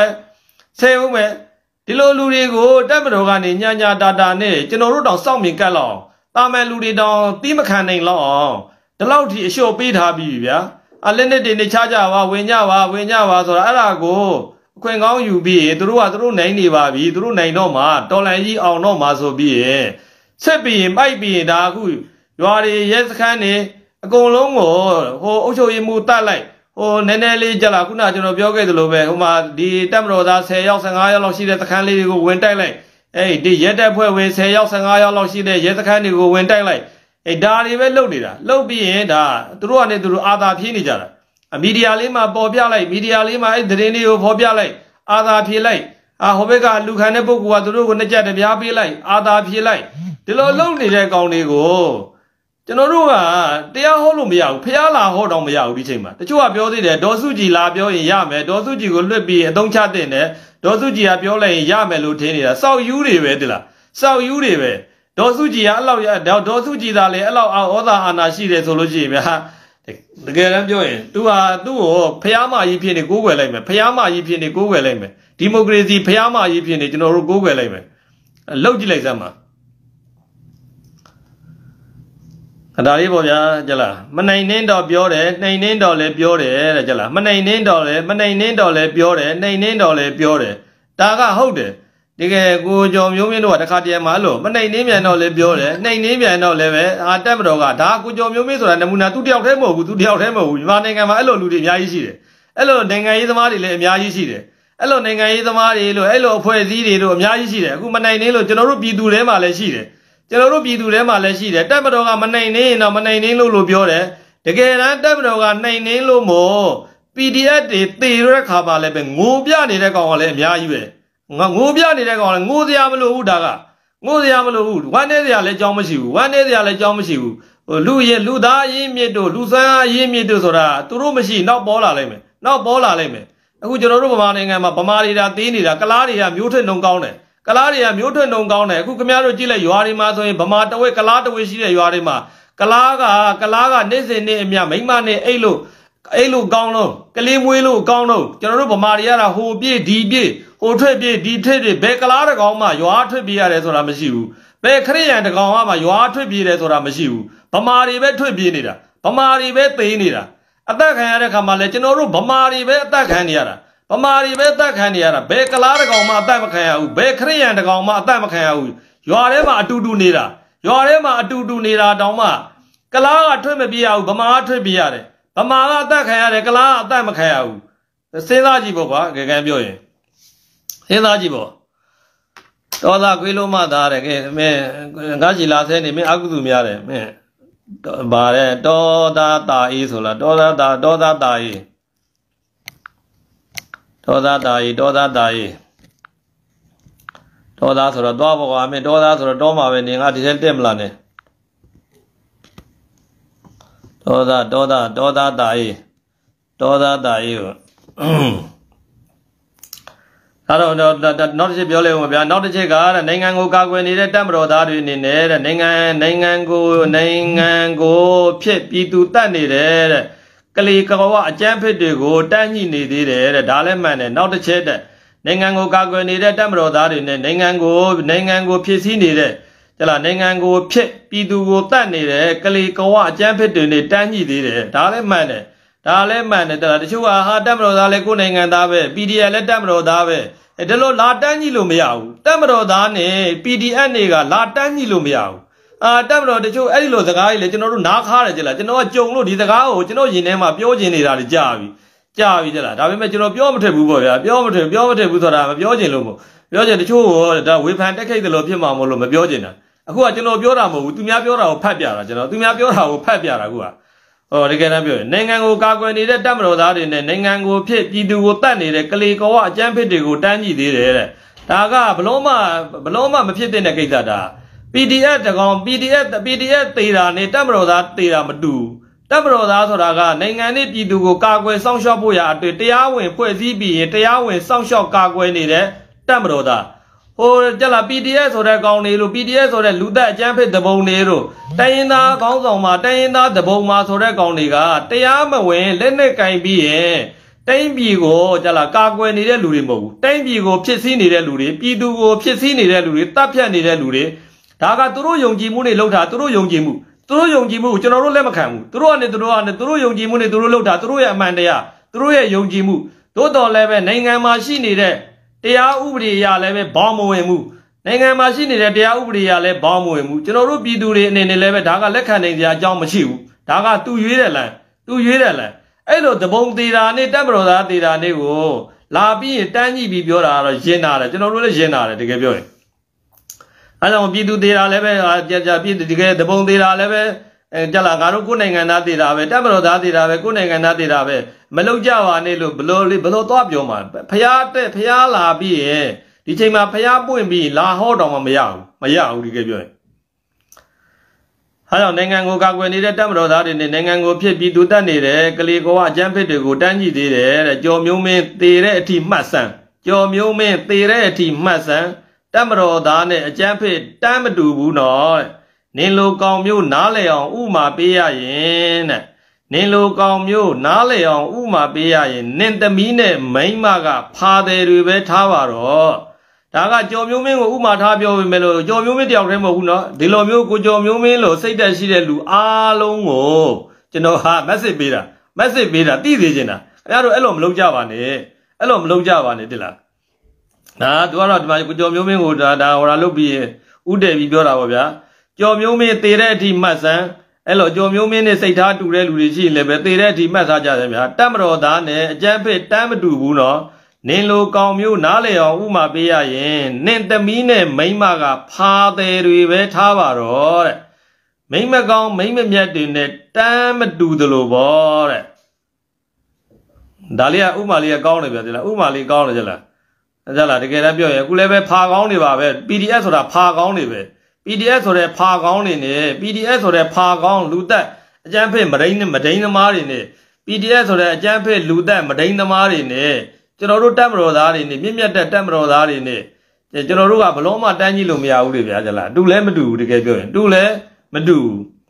S2: mà đi lô lưu đi của trái bờ cái này nhà đà này cho nó rút đầu sau mình cái lò ta mẹ lưu đi đầu tí mà khăn này lò đó lâu thì show bí thà bí vậy lên đây để cha vào về nhà rồi ấy là cô khuyên ngáoอยู่ပြီးသူတို့နိုင်နေပါပြီသူတို့နိုင်တော့မှာတော်လန်ကြီးအောင်တော့မှာဆိုပြီးဆက်ပြီးမိုက်ပြီးဒါအခုရွာတွေရဲစခန်းတွေအကုန်လုံးကိုဟိုအုပ်ချုပ်ရေးမှုတတ်လိုက်ဟိုနည်းနည်းလေးကြလားခုနကျွန်တော်ပြောခဲ့သလိုပဲဟိုမှာဒီတက်မတော်သား10ယောက်15ယောက်လောက်ရှိတဲ့စခန်းလေးတွေကိုဝင်တိုက်လိုက်ဒီရဲတပ်ဖွဲ့ဝင်10ယောက်15ယောက်လောက်ရှိတဲ့ရဲစခန်းတွေကိုဝင်တိုက်လိုက်ဒါတွေပဲလုပ်နေတာလုပ်ပြီးရင်ဒါသူတို့ကနေသူတို့အာသာဖြင်းနေကြတာမီဒီယာလေးမှာပေါ်ပြလိုက်မီဒီယာလေးမှာသတင်းတွေကိုဖော်ပြလိုက်အာသာဖြေလိုက်ဟိုဘက်ကလူခံတဲ့ပုဂ္ဂိုလ်ကသူတို့ကိုနှစ်ကြက်တပြားပေးလိုက်အာသာဖြေလိုက်ဒီလိုလုပ်နေတဲ့ကောင်တွေကိုကျွန်တော်တို့ကတရားဟောလို့မရဘူးဖျားလာဟောတော့မရဘူးဒီချိန်မှာတချို့ကပြောသေးတယ်ဒေါ်စုကြည်လာပြောရင်ရမယ်ဒေါ်စုကြည်ကိုလွတ်ပြီးအသုံးချတဲ့နဲ့ဒေါ်စုကြည်ကပြောလိုက်ရင်ရမယ်လို့ထင်နေတာစောက်ယူတွေပဲတိလားစောက်ယူတွေပဲဒေါ်စုကြည်ကအဲ့လောက်ဒေါ်စုကြည်သာလေအဲ့လောက်ဩသာအာဏာရှိတယ်ဆိုလို့ရှိရင်ဗျာတကယ်တမ်းပြောရင်သူဟာသူ့ကိုဖျားမကြီးဖြစ်နေကိုးကွယ်လိုက်မယ်ဖျားမကြီးဖြစ်နေကိုးကွယ်လိုက်မယ်ဒီမိုကရေစီဖျားမကြီးဖြစ်နေကျွန်တော်တို့ကိုးကွယ်လိုက်မယ်လှုပ်ကြည့်လိုက်စမ်းပါဒါလေးပေါ့ဗျာကြလားမနိုင်နှင်းတော်ပြောတယ်နှိမ်နှင်းတော်လည်းပြောတယ်တဲ့ကြလားမနိုင်နှင်းတော်လည်းမနိုင်နှင်းတော်လည်းပြောတယ်နှိမ်နှင်းတော်လည်းပြောတယ်ဒါကဟုတ်တယ်တကယ်ကိုကျော်မျိုးမင်းတို့ကတခါတည်းမှာလို့မနိုင်နှင်းမြန်တော့လည်းပြောတယ်နှိမ်နှင်းမြန်တော့လည်းပဲတက်မတော်ကဒါကိုကျော်မျိုးမင်းဆိုတာနမူနာသူတယောက်တည်းမဟုတ်ဘူးသူတယောက်တည်းမဟုတ်ဘူးမြန်မာနိုင်ငံမှာအဲ့လိုလူတွေအများကြီးရှိတယ်အဲ့လိုနိုင်ငံရေးသမားတွေလည်းအများကြီးရှိတယ်အဲ့လိုနိုင်ငံရေးသမားတွေလို့အဲ့လိုအဖွဲ့အစည်းတွေလို့အများကြီးရှိတယ်အခုမနိုင်နှင်းလို့ကျွန်တော်တို့ပြည်သူထဲမှာလည်းရှိတယ်ကျွန်တော်တို့ပြည်သူထဲမှာလည်းရှိတယ်တက်မတော်ကမနိုင်နှင်းရင်တော့မနိုင်နှင်းလို့ပြောတယ်တကယ်တမ်းတက်မတော်ကနိုင်နှင်းလို့မို့ PDF တွေတေရတဲ့ခါပါလည်းပဲငိုပြနေတဲ့ကောင်ကလည်းအများကြီးပဲငိုပြနေတဲ့ကောင်လည်းငိုစရာမလိုဘူးဒါကငိုစရာမလိုဘူးဝမ်းနေစရာလည်းအကြောင်းမရှိဘူးဝမ်းနေစရာလည်းအကြောင်းမရှိဘူးလူသားရင်းမြစ်တို့လူစွမ်းရင်းမြစ်တို့ဆိုတာသူတို့မရှိနောက်ပေါ်လာလိမ့်မယ်နောက်ပေါ်လာလိမ့်မယ်အခုကျွန်တော်တို့ဗမာနိုင်ငံမှာဗမာတွေဒါသေးနေတာကလားတွေကမျိုးထွတ်နှုံကောင်းတယ်ကလားတွေကမျိုးထွတ်နှုံကောင်းတယ်အခုခင်ဗျားတို့ကြည့်လိုက်ရွာတွေမှာဆိုရင်ဗမာတဝက်ကလားတဝက်ရှိတဲ့ရွာတွေမှာ Kalaga, Nizin, Mimani, Elo Gauno, Kalimwilo Gauno, General Mariana, who be DB, who trade detailed, Becala Goma, you are to be as or Amaziu. Becre and the Gama, you are to be as or Amaziu. Pamari bet to be neither. Pamari bet the neither. Attack and Kamalejano, Pamari bet that Hanyara. Pamari bet that Hanyara, Becala Goma, Damakau, Becre and the Goma, Damakau. You are ever to do neither. You are ever to do neither, Doma. Kala to be out, Bama to be at it. Amara Dakaya, Kala, Damakau. The Sedajibo, Gagabio. Sedajibo. Toda Quiloma Dare, Gajila sent me Agumiare, me. Bare, Doda da Isola, Doda dai. Doda dai. Doda sort of Dobo, I mean, Doda sort of Doma when you had to tell them Lane. Doda dai. I don't know that not a Biole, not a cigar, and Nango Gagwin is a temporal that in it, and Nango, Pip, Pitu Tani there, Kalikawa, Champion to go, Tani needed a Daleman, and not a cheddar. Nango Gagwin is a temporal that in it, Nango Pisini there. Nango Pip, Pitu Tani there, Kalikawa, Champion to the Tani there, Daleman. Daleman, the Shua, Damro Dalecuning and Dave, PDL Damro Dave. The Lord Latani Lumiao, Damro Dane, PDN, Latani Lumiao. Damro, the Joe Ello, the guy, let you know, Nakharajela, you know what Joe Ludi the Gao, you know, Jinema, Biogini, Javi. Javi, I met you know, Biometre, Biometre, Biogin, Biogin, the two, that we can take the Lopima, Biogina. Who are you know, Bioramo, to Miabora or Papiara, you know, to Miabora or Papiara. Oh, the Ganabio, Nango Gago needed Damro that in the Nango Pit, you do Tani, the Kaliko, Jampitigo, Tangi did it. Taga, Baloma, Mapit in the Gata. PDF, the gone, PDF, Tira, Damro that Tira Madu. Damro that Raga, Nangani, Pidu, Gago, Song Shop, we are to Tiawe, Poezibi, Tiawe, Song Shop, Gago needed Damro that. Or Jala PDS or a Gaunero, PDS or a Luda Jampet the Bonero. Taina, Gonzoma, Taina, the Bomas or a Gauniga, Tayama way, Lene Kai be, Taimbigo, Jala Gagwen in a Lurimo, Taimbigo, Pisini Luri, Pidugo, Pisini Luri, Tapian in a Luri, Taga Turu Yongimuni Lota, Turu Yongimu, Turu Yongimu, General Lemacam, Turu and Turu Yongimuni, Turu Lota, Turu Mandea, Turu Yongimu, Toto Leven, Nanga Machine there. Tea Ubria leve bomb Nanga machine that Tea Ubria le bomb General Bidu in 11 Daga Lecania John Machiu, Daga 2 year. Elo the bone dira ne Damroda dira nego, Labi, Tani Bibiora, Genara, General Genara, the Gaboy. I don't be do dira leve, Jaja the bone dira leve. Jalagaru Kuning and Nadirave, Damroda dirave, Kuning and Nadirave, Melojawa, Nelu, below top your man, Payate, Payala be, Dichema Payabu and be, La Hold on Mayau, we give you. Hello, Nango Gagwen, Damroda in the Nango Pipi to Dani, Kaligoa, Jampet to go Danji did, Joe Mume, the team Massan, Joe Mume, the team Massan, Damroda, Jampet, Damadu, no. Nilo Gommu Naleon Uma Bea in Nilo Gommu Naleon Uma Bea in Nentamine Maimaga Pade Rube Tavaro Daga Jomumin Uma Tabio Melo Jomumin Remo Dilomu Jomumilo say that she do Alongo Genoha Massive Beta Dizina Elom Lojavane Elom Lojavane Dilla Nah do not my Jomumin would or a lobby Ude Viora Jomumin Tireti Massan, Elo Jomumin is a tattoo reluci, Tireti Massaja, Tamro Dane, Jampet Tamadu Buno, Nilo Comu, Naleo, Uma Bea in, Nentamine, Maimaga, Pa de Rive Tavaro, Maimagong, Maimamiat, Tamadu the Lobore Dalia Umalia Gaunavilla, Umali Gaunavilla. Jala to get up your Guleve Pagoniva, BDS or a Pagonive. BDS or a Pagon in it, BDS or a Pagon, Luda, Jampe Marine, Medina Marine, BDS or a Jampe, Luda, Medina Marine, General Tamro in it, Mimia Tamro in it, the General Paloma Dani Lumia Udivia, do let me do to get going, do let me do.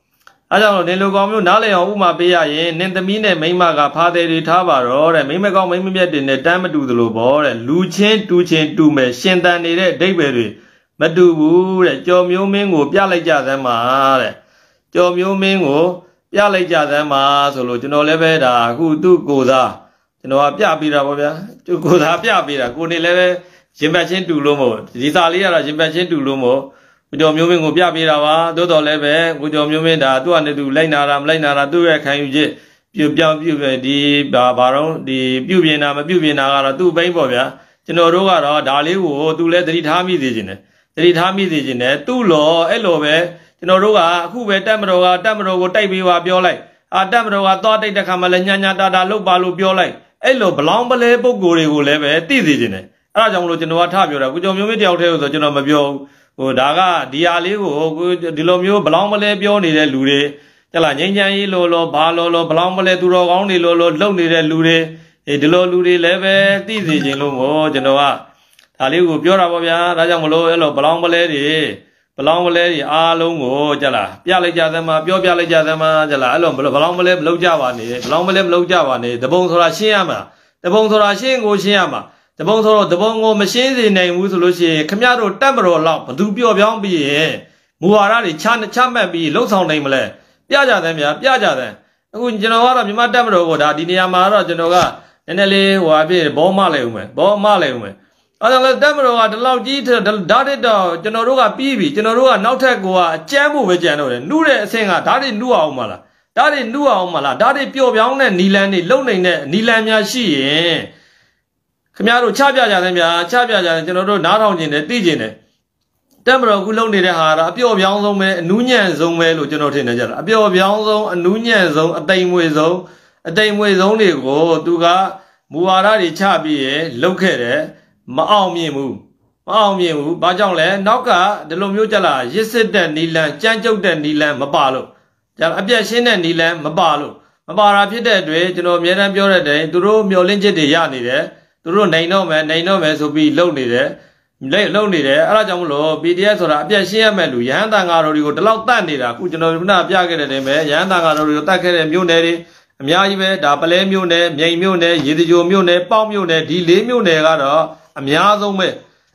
S2: အားကြောင့်နင်လိုကောင်မျိုးနားလည်အောင်ဥမာပေးရရင်နင်သမီးနဲ့မိန်းမကဖားတယ်တွေထားပါတော့တဲ့မိန်းမကောင်းမိန်းမမြတ်တွေနဲ့တမ်းမတူသလိုပေါ့တဲ့လူချင်းတူမယ်ရှင်တန်နေတဲ့အဓိပ္ပာယ်တွေမတူဘူးတဲ့ကြော်မျိုးမင်းကိုပြလိုက်ကြသမ်းပါတဲ့ကြော်မျိုးမင်းကိုပြလိုက်ကြသမ်းပါဆိုလို့ကျွန်တော်လည်းပဲဒါအခုသူ့ကိုယ်စားကျွန်တော်ကပြပေးတာပေါ့ဗျာသူ့ကိုယ်စားပြပေးတာကိုနေလည်းပဲရင်ပတ်ချင်းတူလို့မို့ဒီစာလေးကတော့ရင်ပတ်ချင်းတူလို့မို့ကိုကျော်မျိုးမင်းကိုပြပေးတာပါသို့တော်လည်းပဲကိုကျော်မျိုးမင်းဒါသူ့အနေနဲ့သူလိုက်နာတာမလိုက်နာတာသူ့ရဲ့ခံယူချက်ပြောင်းပြုဒီဘာတော့ဒီပြုပြင်တာမပြုပြင်တာကတော့သူ့ဘိန်းပေါ့ဗျာကျွန်တော်တို့ကတော့ဒါလေးကိုသူလည်းသတိထားမိစေချင်တယ်သတိထားမိစေချင်တယ်သူ့လောအဲ့လိုပဲကျွန်တော်တို့ကအခုပဲတက်မတော်ကိုတိုက်ပေးပါပြောလိုက်တက်မတော်ကသွားတိုက်တဲ့ခါမှလည်းညာတာလုတ်ပါလို့ပြောလိုက်အဲ့လိုဘလောင်းပလဲပုံကိုယ်တွေကိုလည်းပဲသိစေချင်တယ်အဲ့ဒါကြောင့်မလို့ကျွန်တော်ကထပြောတာကိုကျော်မျိုးမင်းတယောက်တည်းဆိုကျွန်တော်မပြောဘူးဟိုဒါကဒီဟာလေးကိုဒီလိုမျိုးဘလောင်းပလဲပြောနေတဲ့လူတွေကြလားငိမ့်ချမ်းရေးလောဘာလောဘလောင်းပလဲသူတော်ကောင်းတွေလောလှုပ်နေတဲ့လူတွေဒီလိုလူတွေလည်းပဲသိစေချင်လို့မို့ကျွန်တော်ကဒါလေးကိုပြောတာပေါ့ဗျာဒါကြောင့်မလို့အဲ့လိုဘလောင်းပလဲအားလုံးကိုကြလားပြလိုက်ကြသမ်းမှာပြောပြလိုက်ကြသမ်းမှာကြလားအဲ့လိုဘလောင်းပလဲမလုပ်ကြပါနဲ့ဘလောင်းပလဲမလုပ်ကြပါနဲ့တပုံဆိုတာရှင်းရမှာတပုံဆိုတာရှင်းကိုရှင်းရမှာတပုံဆိုတော့တပုံကိုမရှင်းစေနိုင်ဘူးဆိုလို့ရှိရင်ခမရတို့တက်မတော်လောက်ဘသူပြော့ပြောင်းပြီးရင်မူဝါဒတွေချမှတ်ပြီးလှုပ်ဆောင်နိုင်မလဲပြကြတယ်ဗျာပြကြတယ်အခုကျွန်တော်ကတော့မြန်မာတက်မတော်ကိုဒါဒီနေရာမှာတော့ကျွန်တော်ကနည်းနည်းလေးဟိုအဖြစ်ဘောမလိုက်ဦးမယ်အဲ့ဒါလည်းတက်မတော်ကဒီလောက်ကြီးဓာတ်တက်တော့ကျွန်တော်တို့ကပြီးပြီကျွန်တော်တို့ကနောက်ထပ်ကိုကအကျန်းဖို့ပဲကြံတော့တယ်နှုတဲ့အဆင့်ကဓာတ်တွေနှုအောင်မလားဓာတ်တွေနှုအောင်မလားဓာတ်တွေပျော့ပြောင်းတဲ့နီလန်းတွေလုံနိုင်တဲ့နီလန်းများရှိရင်ခင်ဗျားတို့ချပြကြတယ်ဗျာချပြကြတယ်ကျွန်တော်တို့နားထောင်ခြင်းနဲ့သိခြင်းနဲ့တက်မတော်ခုလုံနေတဲ့ဟာကအပျော့ပြောင်းဆုံးပဲအနူးညံ့ဆုံးပဲလို့ကျွန်တော်ထင်နေကြတာအပျော့ပြောင်းဆုံးအနူးညံ့ဆုံးအတိမ်မွေဆုံးတွေကိုသူကမူဝါဒတွေချပြီးရလုံခဲ့တယ်မအောင်မြင်ဘူးဘာကြောင့်လဲနောက်ကဒီလိုမျိုးကြလားရစ်စစ်တဲ့နီလန်ကြမ်းကြုတ်တဲ့နီလန်မပါလို့အပြက်ရှင်းတဲ့နီလန်မပါတာဖြစ်တဲ့အတွက်ကျွန်တော်အများအားပြောတဲ့တိုင်သူတို့မျောလင့်ချက်တွေရနေတယ်သူတို့နိုင်တော့မယ်ဆိုပြီးလုံနေတယ်အဲ့ဒါကြောင့်မလို့ PDF ဆိုတာအပြက်ရှင်းရမဲ့လူရဟန်းတန်ဃာတော်တွေကိုဒီလောက်တတ်နေတာအခုကျွန်တော်ခုနပြခဲ့တဲ့တိုင်ပဲရဟန်းတန်ဃာတော်တွေကိုတတ်ခဲ့တဲ့မြို့နယ်တွေအများကြီးပဲဒါပလဲမြို့နယ်မြိန်မြို့နယ်ရေတကြိုမြို့နယ်ပေါက်မြို့နယ်ဒီ၄မြို့နယ်ကတော့အများဆုံးပဲ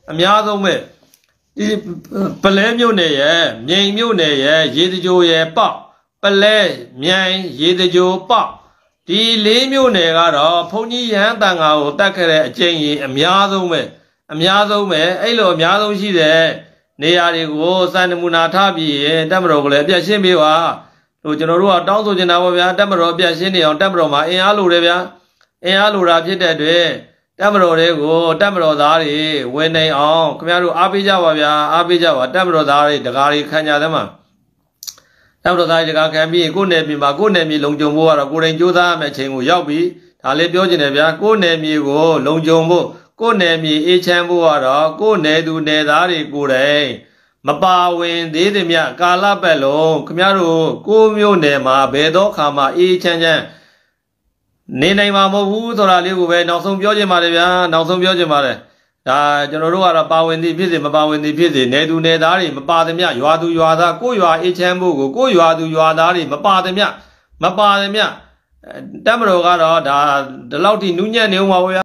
S2: ဒီပလဲမြို့နယ်ရဲ့မြိန်မြို့နယ်ရဲ့ရေတကြိုရဲ့ပေါက်ပလဲမြိုင်ရေတကြိုပေါက်ဒီ၄မြို့နယ်ကတော့ဘုန်းကြီးရဟန်းတန်ဃာကိုတတ်ခဲ့တဲ့အကျင့်ကြီးအများဆုံးပဲအဲ့လိုအများဆုံးရှိတဲ့နေရာတွေကိုစံနမူနာထားပြီးတက်မတော်ကိုလည်းအပြတ်ရှင်းပေးပါလို့ကျွန်တော်တို့ကတောင်းဆိုနေတာပေါ့ဗျာတက်မတော်အပြတ်ရှင်းနေအောင်တက်မတော်မှာအင်အားလိုတယ်ဗျာအင်အားလိုတာဖြစ်တဲ့အတွက်တက်မတော်တွေကိုတက်မတော်သားတွေဝင်နိုင်အောင်ခင်ဗျားတို့အားပေးကြပါဗျာအားပေးကြပါတက်မတော်သားတွေတကားတွေခံကြသမှာတက်မတော်သားတွေတကားခံပြီးကိုယ်နယ်မြေမှာကိုယ်နယ်မြေလုံခြုံဖို့ကတော့ကိုယ်တိုင်ကြိုးစားရမယ့်အချိန်ကိုရောက်ပြီဒါလေးပြောချင်တယ်ဗျာကိုယ်နယ်မြေကိုလုံခြုံဖို့ကိုယ်နယ်မြေအေးချမ်းဖို့ကတော့ကိုယ်နယ်သူနယ်သားတွေကိုယ်တိုင်မပါဝင်သေးသည်မြကာလပတ်လုံးခင်ဗျားတို့ကိုမျိုးနယ်မှာဘယ်တော့ခါမှအေးချမ်းနေနိုင်မှာမဟုတ်ဘူးဆိုတာလေးကိုပဲနောက်ဆုံးပြောချင်ပါတယ်ဗျာနောက်ဆုံးပြောချင်ပါတယ်ဒါကျွန်တော်တို့ကတော့ပါဝင်သည်ဖြစ်စေမပါဝင်သည်ဖြစ်စေနယ်သူနယ်သားတွေမပါသည်မြရွာသူရွာသားကိုရွာအေးချမ်းဖို့ကိုရွာသူရွာသားတွေမပါသည်မြတက်မတော်ကတော့ဒါဒီလောက်ထိနူးညံ့နေဦးမှာဗျာ